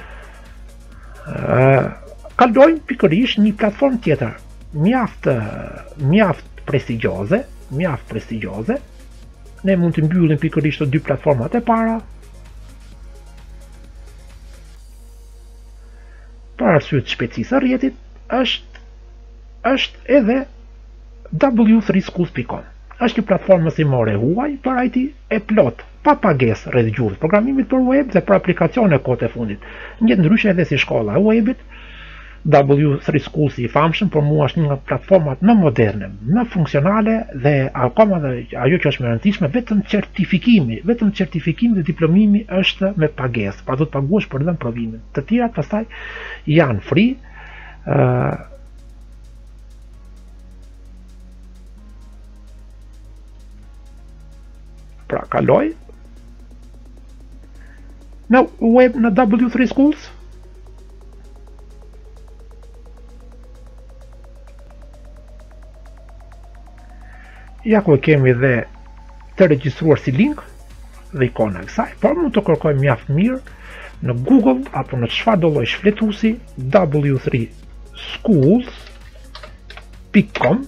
Uh, Kalojmë pikërisht një platformë tjetër, mjaft mjaft prestigjioze, mjaft prestigjioze. Ne mund të mbyllim pikërisht të dy platformat e para. Për arsye të shpejtësisë së rrjetit, është është edhe w three schools dot com. Është një platformë mësimore huaj për I T e plot, pa pagesë rreth gjuhës programimit për web dhe për aplikacione kohët e fundit. Një ndryshe edhe si shkolla e webit, w three schools i famshëm për mua është një nga platformat më moderne, më funksionale dhe akoma dhe ajo që është më e rëndësishme, vetëm certifikimi, vetëm certifikimi dhe diplomimi është me pagesë, pra do të paguash për dhënë provimin. Të tjerat pastaj janë free. Uh, pra kaloj në web në w three schools. Ja ku kemi dhe të regjistruar si link dhe ikona e kësaj, por mund të kërkojmë mjaft mirë në Google apo në çfarëdo lloj shfletuesi w three schools dot com,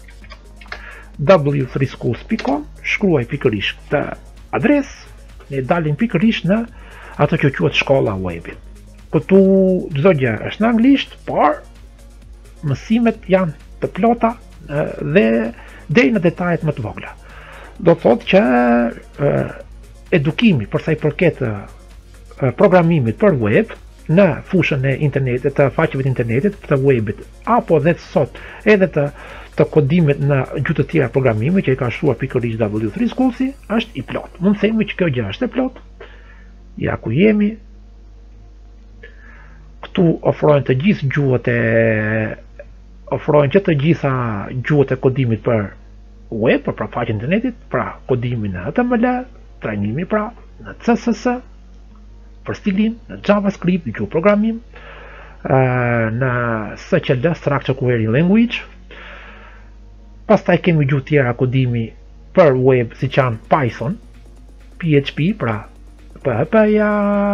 w three schools dot com, shkruaj pikërisht këtë adresë, ne dalim pikërisht në ato që quhet shkolla e webit. Këtu çdo gjë është në anglisht, por mësimet janë të plota dhe deri në detajet më të vogla. Do thotë që uh, edukimi përsa i përket uh, programimit për web në fushën e internetit, të faqeve të internetit, të webit, apo dhe sot edhe të, të kodimit në gjuhë të tjera programimi që i ka shtuar pikërisht w three schools, është i plot. Mund të themi që kjo gjë është e plot. Ja ku jemi. Këtu ofrojnë të gjithë gjuhët e ofrojnë që të gjitha gjuhët e kodimit për web, për pra faqen internetit, pra kodimin në H T M L, trajnimi pra në C S S, për stilin, në JavaScript, në gjuhë programim, në S Q L, Structured Query Language. Pastaj kemi gjuhë tjera kodimi për web, si që janë Python, P H P, pra P H P-ja,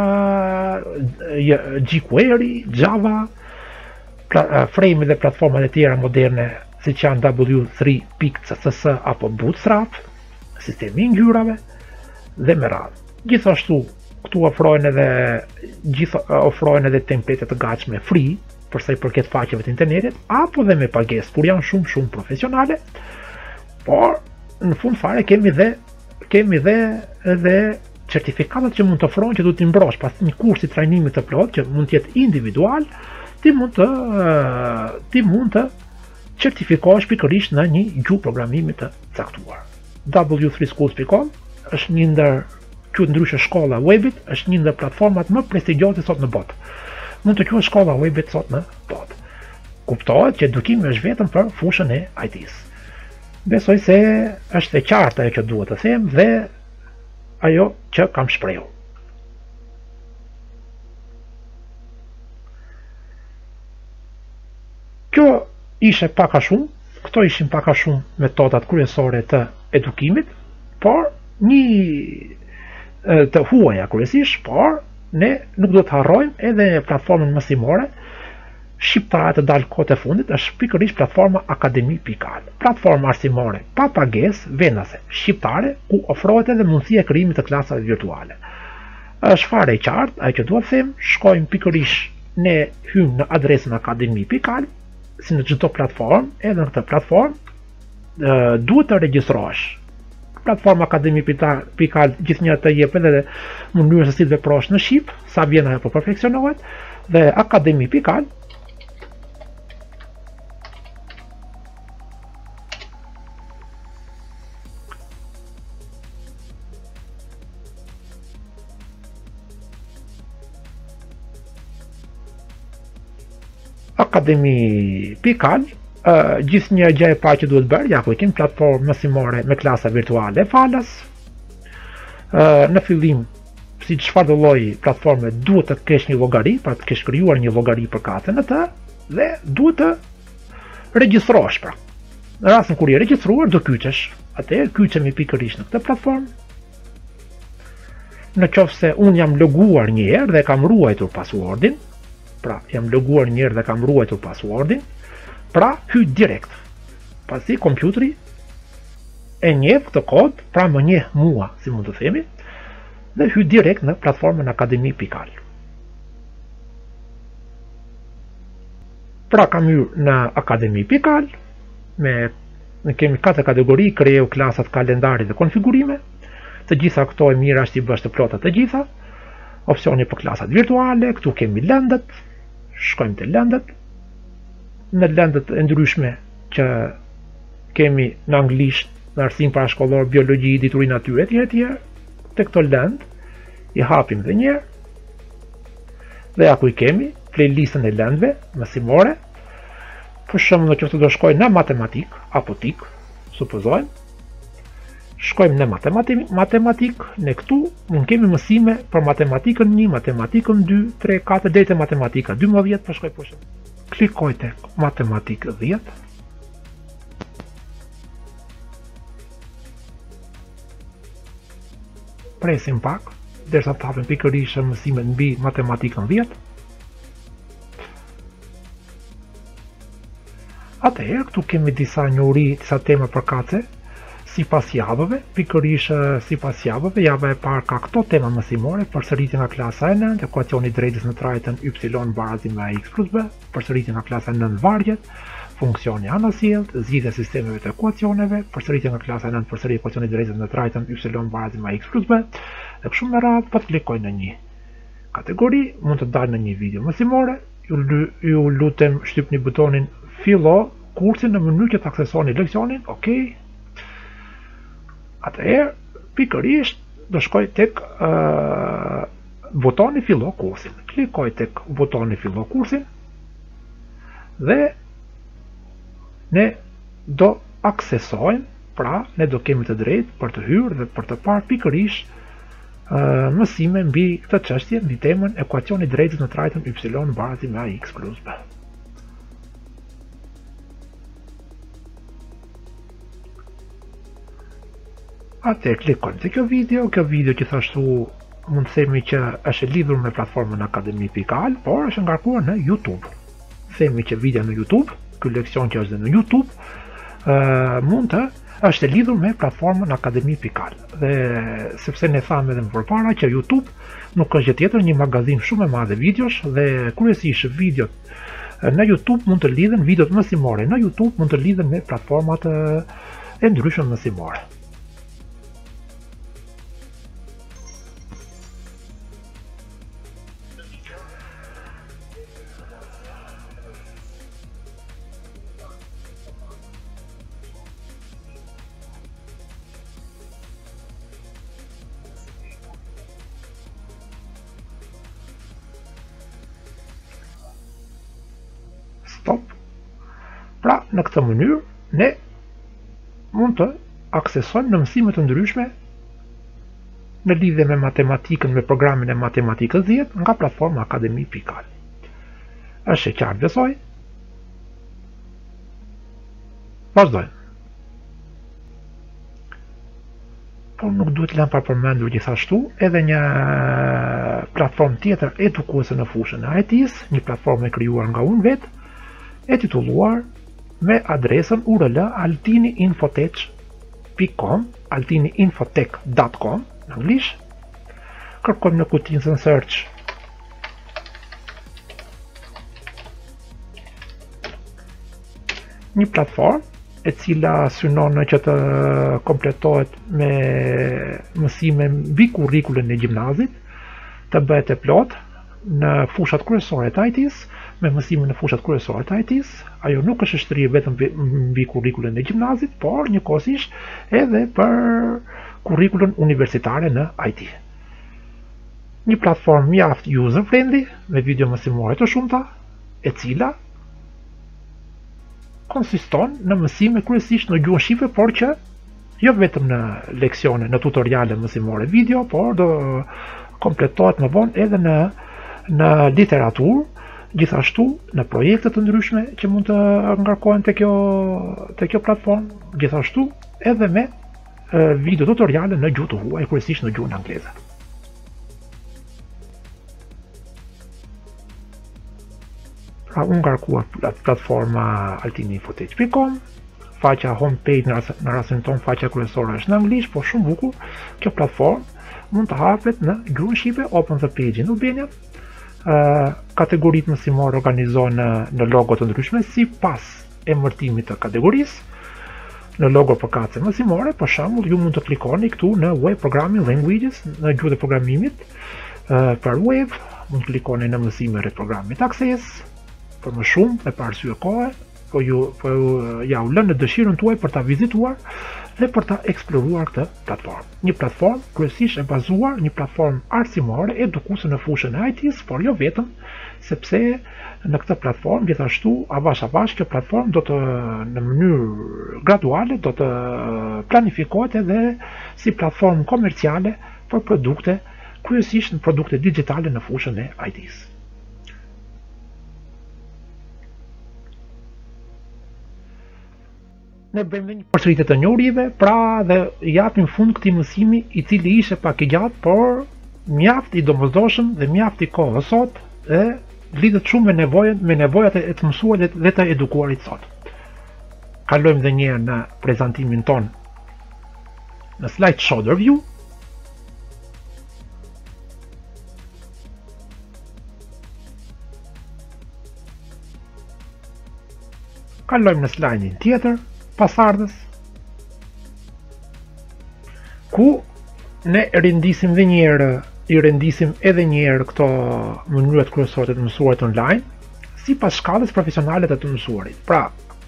jQuery, Java, frame dhe platformat e tjera moderne si që janë w three dot c s s apo Bootstrap, sistemi i ngjyrave dhe me radhë. Gjithashtu këtu ofrojnë edhe gjithë ofrojnë edhe template të gatshme free për sa i përket faqeve të internetit, apo dhe me pagesë, kur janë shumë shumë profesionale. Por në fund fare kemi dhe kemi dhe edhe certifikatat që mund të ofrojnë që du t'i mbrosh pas një kursi trajnimit të plot që mund të jetë individual, ti mund të ti mund të certifikohesh pikërisht në një gjuhë programimi të caktuar. w three schools dot com është një ndër quhet ndryshe shkolla e webit, është një ndër platformat më prestigjioze sot në botë. Mund të quhet shkolla e webit sot në botë. kuptohet që edukimi është vetëm për fushën e I T-s. Besoj se është e qartë ajo që duhet të them dhe ajo që kam shprehur. Kjo ishe pak a shumë, këto ishin pak a shumë metodat kryesore të edukimit, por një të huaja kryesisht, por ne nuk do të harrojmë edhe platformën mësimore shqiptare të dalë kohët e fundit, është pikërisht platforma akademi pikë al. Platforma arsimore pa pagesë vendase shqiptare ku ofrohet edhe mundësia e krijimit të klasave virtuale. Është fare e qartë, ajo që dua të them, shkojmë pikërisht ne hym në adresën akademi pikë al, si në çdo platformë, edhe në këtë platformë duhet të regjistrohesh. Platforma akademi pikë al gjithnjë të jep edhe mënyrën se si të veprosh në shqip, sa vjen ajo po perfeksionohet, dhe akademi pikë al Akademi pikë al, uh, gjithë një gjë e parë që duhet bërë, ja ku kemi platformë mësimore me klasa virtuale falas. Uh, në fillim, si çfarë do lloji platforme duhet të kesh një llogari, pra të kesh krijuar një llogari për katën e të, dhe duhet të regjistrohesh pra. Në rastin kur je regjistruar do kyçesh, atëherë kyçemi pikërisht në këtë platformë. Në qoftë se unë jam loguar një herë dhe kam ruajtur passwordin, pra jam loguar një herë dhe kam ruajtur passwordin, pra hy direkt. Pasi kompjuteri e njeh këtë kod, pra më njeh mua, si mund të themi, dhe hy direkt në platformën akademi pikë al. Pra kam hyrë në akademi pikë al, me ne kemi katër kategori, kriju klasat, kalendari dhe konfigurime. Të gjitha këto e mira është i bësh të plota të gjitha. Opsioni për klasat virtuale, këtu kemi lëndët, shkojmë të lëndët. Në lëndët e ndryshme që kemi në anglisht, në arsim parashkollor, biologji, dituri natyre etj etj, te këto lëndë i hapim dhe një dhe ja ku i kemi playlistën e lëndëve mësimore. Për shembull, nëse do shkoj në matematik apo tik, supozojmë, shkojmë në matematik, matematik, ne këtu mund kemi mësime për matematikën një, matematikën dy, tre, katër deri te matematika dymbëdhjetë, po shkoj poshtë. Klikoj tek matematikë dhjetë. Presim pak, derisa të hapim pikërisht mësimet mbi matematikën dhjetë. Atëherë këtu kemi disa njohuri, disa tema përkatëse sipas javëve, pikërisht sipas javëve, java e parë ka këto tema mësimore: përsëritje nga klasa e nëntë, ekuacioni i drejtës në trajtën y barazi me ax plus b, përsëritje nga klasa e nëntë vargjet, funksioni anasjellët, zgjidhja e sistemeve të ekuacioneve, përsëritje nga klasa e nëntë, përsëritje ekuacioni i drejtës në trajtën y barazi me ax plus b, dhe kështu me radhë. Po të klikoj në një kategori, mund të dalë në një video mësimore. Ju, ju lutem shtypni butonin fillo kursin në mënyrë që të aksesoni leksionin. Okej. Atëherë, pikërisht do shkoj tek uh, butoni fillo kursin. Klikoj tek butoni fillo kursin dhe ne do aksesojmë, pra ne do kemi të drejtë për të hyrë dhe për të parë pikërisht uh, mësime mbi këtë çështje, mbi temën ekuacioni i drejtës në trajtën y barazi me ax plus b. Atë klikojmë te kjo video, kjo video gjithashtu mund të themi që është lidhur me platformën akademi pikë al, por është ngarkuar në YouTube. Themi që video në YouTube, ky leksion që është në YouTube, uh, mund të është lidhur me platformën akademi pikë al. Dhe sepse ne thamë edhe më përpara që YouTube nuk është gjë tjetër, një magazin shumë i madh videosh, dhe kryesisht videot në YouTube mund të lidhen, videot mësimore në YouTube mund të lidhen me platformat e ndryshme mësimore. Stop. Pra, në këtë mënyrë, ne mund të aksesojmë në mësime të ndryshme në lidhje me matematikën, me programin e matematikës dhjetë nga platforma akademi pikë al. Është e qartë, besoj. Vazhdojmë. Por nuk duhet lënë pa përmendur gjithashtu edhe një platformë tjetër edukuese në fushën e I T-s, një platformë e krijuar nga unë vetë, e titulluar me adresën U R L altini infotech pikë com, altini infotech pikë com në anglisht. Kërkojmë në kutinë search një platformë e cila synon që të kompletohet me mësime mbi kurrikulën e gjimnazit, të bëhet e plot në fushat kryesore të I T-s, me mësime në fushat kryesore të I T-s. Ajo nuk është shtrirë vetëm mbi kurrikulën e gjimnazit, por njëkohësisht edhe për kurrikulën universitare në I T. Një platformë mjaft user friendly, me video mësimore të shumta, e cila konsiston në mësime kryesisht në gjuhën shqipe, por që jo vetëm në leksione, në tutoriale mësimore video, por do kompletohet më vonë edhe në në literaturë, gjithashtu në projekte të ndryshme që mund të ngarkohen te kjo te kjo platformë, gjithashtu edhe me e, video tutoriale në gjuhë të huaj, kryesisht në gjuhën angleze. Pra, unë ngarkuar platforma altini infotech pikë com, faqja homepage në rastin ton faqja kryesore është në anglisht, por shumë bukur. Kjo platformë mund të hapet në gjuhën shqipe, open the page in Albania. Uh, kategoritë mësimore organizohen në, në logo të ndryshme si pas emërtimit të kategorisë. Në logo përkatëse mësimore, për shembull, ju mund të klikoni këtu në Web Programming Languages, në gjuhën e programimit uh, për web, mund të klikoni në mësime rreth programit Access. Për më shumë, me pa arsye kohe, po ju po ja u lënë dëshirën tuaj për ta vizituar dhe për ta eksploruar këtë platformë. Një platformë kryesisht e bazuar, një platformë arsimore, edukuese në fushën e I T-s, por jo vetëm, sepse në këtë platformë gjithashtu avash avash kjo platformë do të në mënyrë graduale do të planifikohet edhe si platformë komerciale për produkte, kryesisht në produkte digjitale në fushën e I T-s. Ne bëjmë një përsëritje të njohurive, pra dhe japim fund këtij mësimi i cili ishte pak i gjatë, por mjaft i domosdoshëm dhe mjaft i kohës sot, dhe lidhet shumë me nevojën, me nevojat e të mësuarit dhe të edukuarit sot. Kalojmë edhe një herë në prezantimin ton në slide shoulder view. Kalojmë në slide-in tjetër, pasardhës, ku ne rendisim dhe njerë, i rendisim edhe njerë këto mënyrat kryesore të të mësuarit online, si pas shkallës profesionale të të mësuarit. Pra,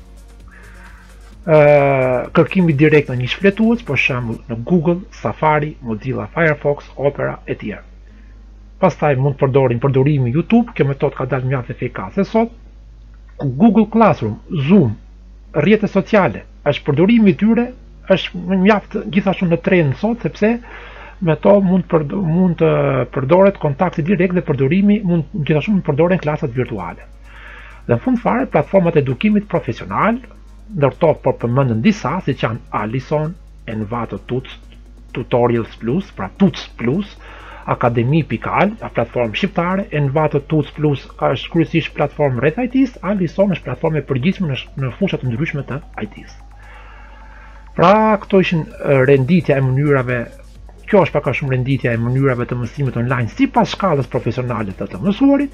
uh, kërkimi direkt në një shfletues, për shembull në Google, Safari, Mozilla Firefox, Opera e tjerë. Pastaj mund të përdorin përdorimi YouTube, kjo metodë ka dalë mjaft efikase sot, ku Google Classroom, Zoom, rrjetet sociale, është përdorimi i tyre është mjaft gjithashtu në trend sot, sepse me to mund të mund të përdoret kontakti direkt dhe përdorimi mund gjithashtu të përdoren klasat virtuale. Dhe në fund fare platformat e edukimit profesional, ndërto por përmendën disa, siç janë Alison, Envato Tuts, Tutorials Plus, pra Tuts Plus, Akademi pikë al, platformë shqiptare, Envato Tuts Plus është kryesisht platformë rreth I T-s, Alison është platformë e përgjithshme në, në fusha të ndryshme të I T-s. Pra, këto ishin renditja e mënyrave, kjo është pak a shumë renditja e mënyrave të mësimit online sipas shkallës profesionale të të mësuarit.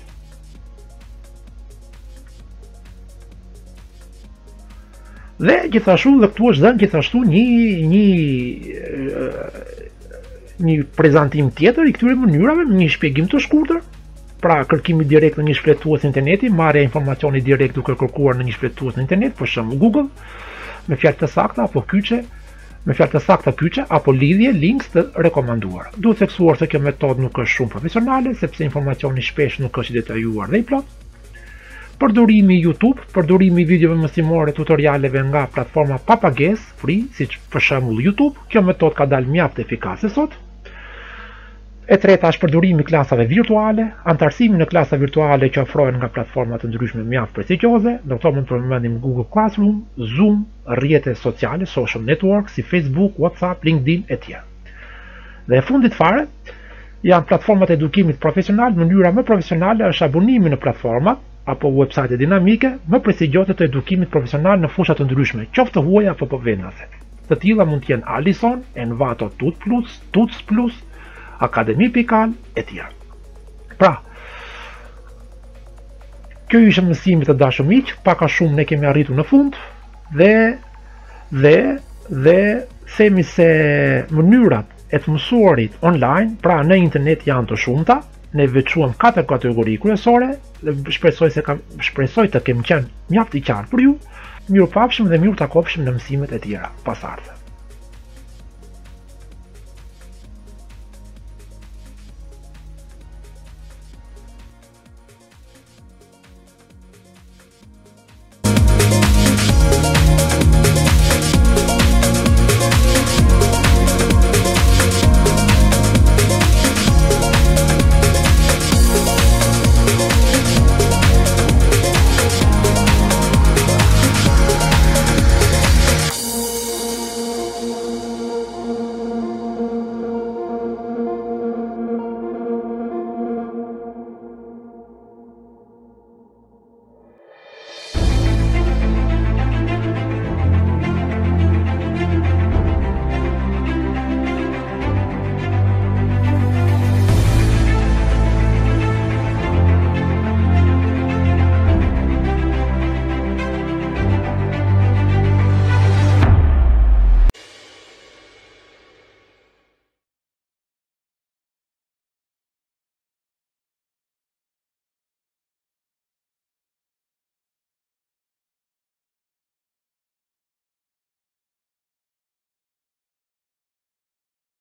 Dhe gjithashtu dhe këtu është dhënë gjithashtu një një një prezantim tjetër i këtyre mënyrave, një shpjegim të shkurtër. Pra, kërkimi direkt në një shfletues interneti, marrja informacioni direkt duke kërkuar në një shfletues në internet, për shembull Google, me fjalë të sakta apo kyçe, me fjalë të sakta kyçe apo lidhje links të rekomanduar. Duhet theksuar se kjo metodë nuk është shumë profesionale, sepse informacioni shpesh nuk është i detajuar dhe i plot. Përdorimi i YouTube, përdorimi i videove mësimore tutorialeve nga platforma pa pagesë, free, siç për shembull YouTube. Kjo metodë ka dalë mjaft efikase sot. E treta është përdorimi i klasave virtuale, antarësimi në klasa virtuale që ofrohen nga platforma të ndryshme mjaft prestigjioze, do këto mund të përmendim Google Classroom, Zoom, rrjete sociale, social network si Facebook, WhatsApp, LinkedIn e tjerë. Dhe e fundit fare, janë platformat e edukimit profesional. Mënyra më profesionale është abonimi në platformat apo website dinamike më prestigjioze të edukimit profesional në fusha të ndryshme, qoftë huaja apo vendase. Të tilla mund të jenë Alison, Envato Tut Plus, Tuts Plus, Akademi Pikal e tjerë. Pra, kjo ishte mësimi të dashur miq, pak a shumë ne kemi arritur në fund dhe dhe dhe themi se mënyrat e të mësuarit online, pra në internet janë të shumta. Ne veçuam katër kategori kryesore dhe shpresoj se kam shpresoj të kem qenë mjaft i qartë për ju. Mirupafshim dhe mirë takofshim në mësimet e tjera pasardhë.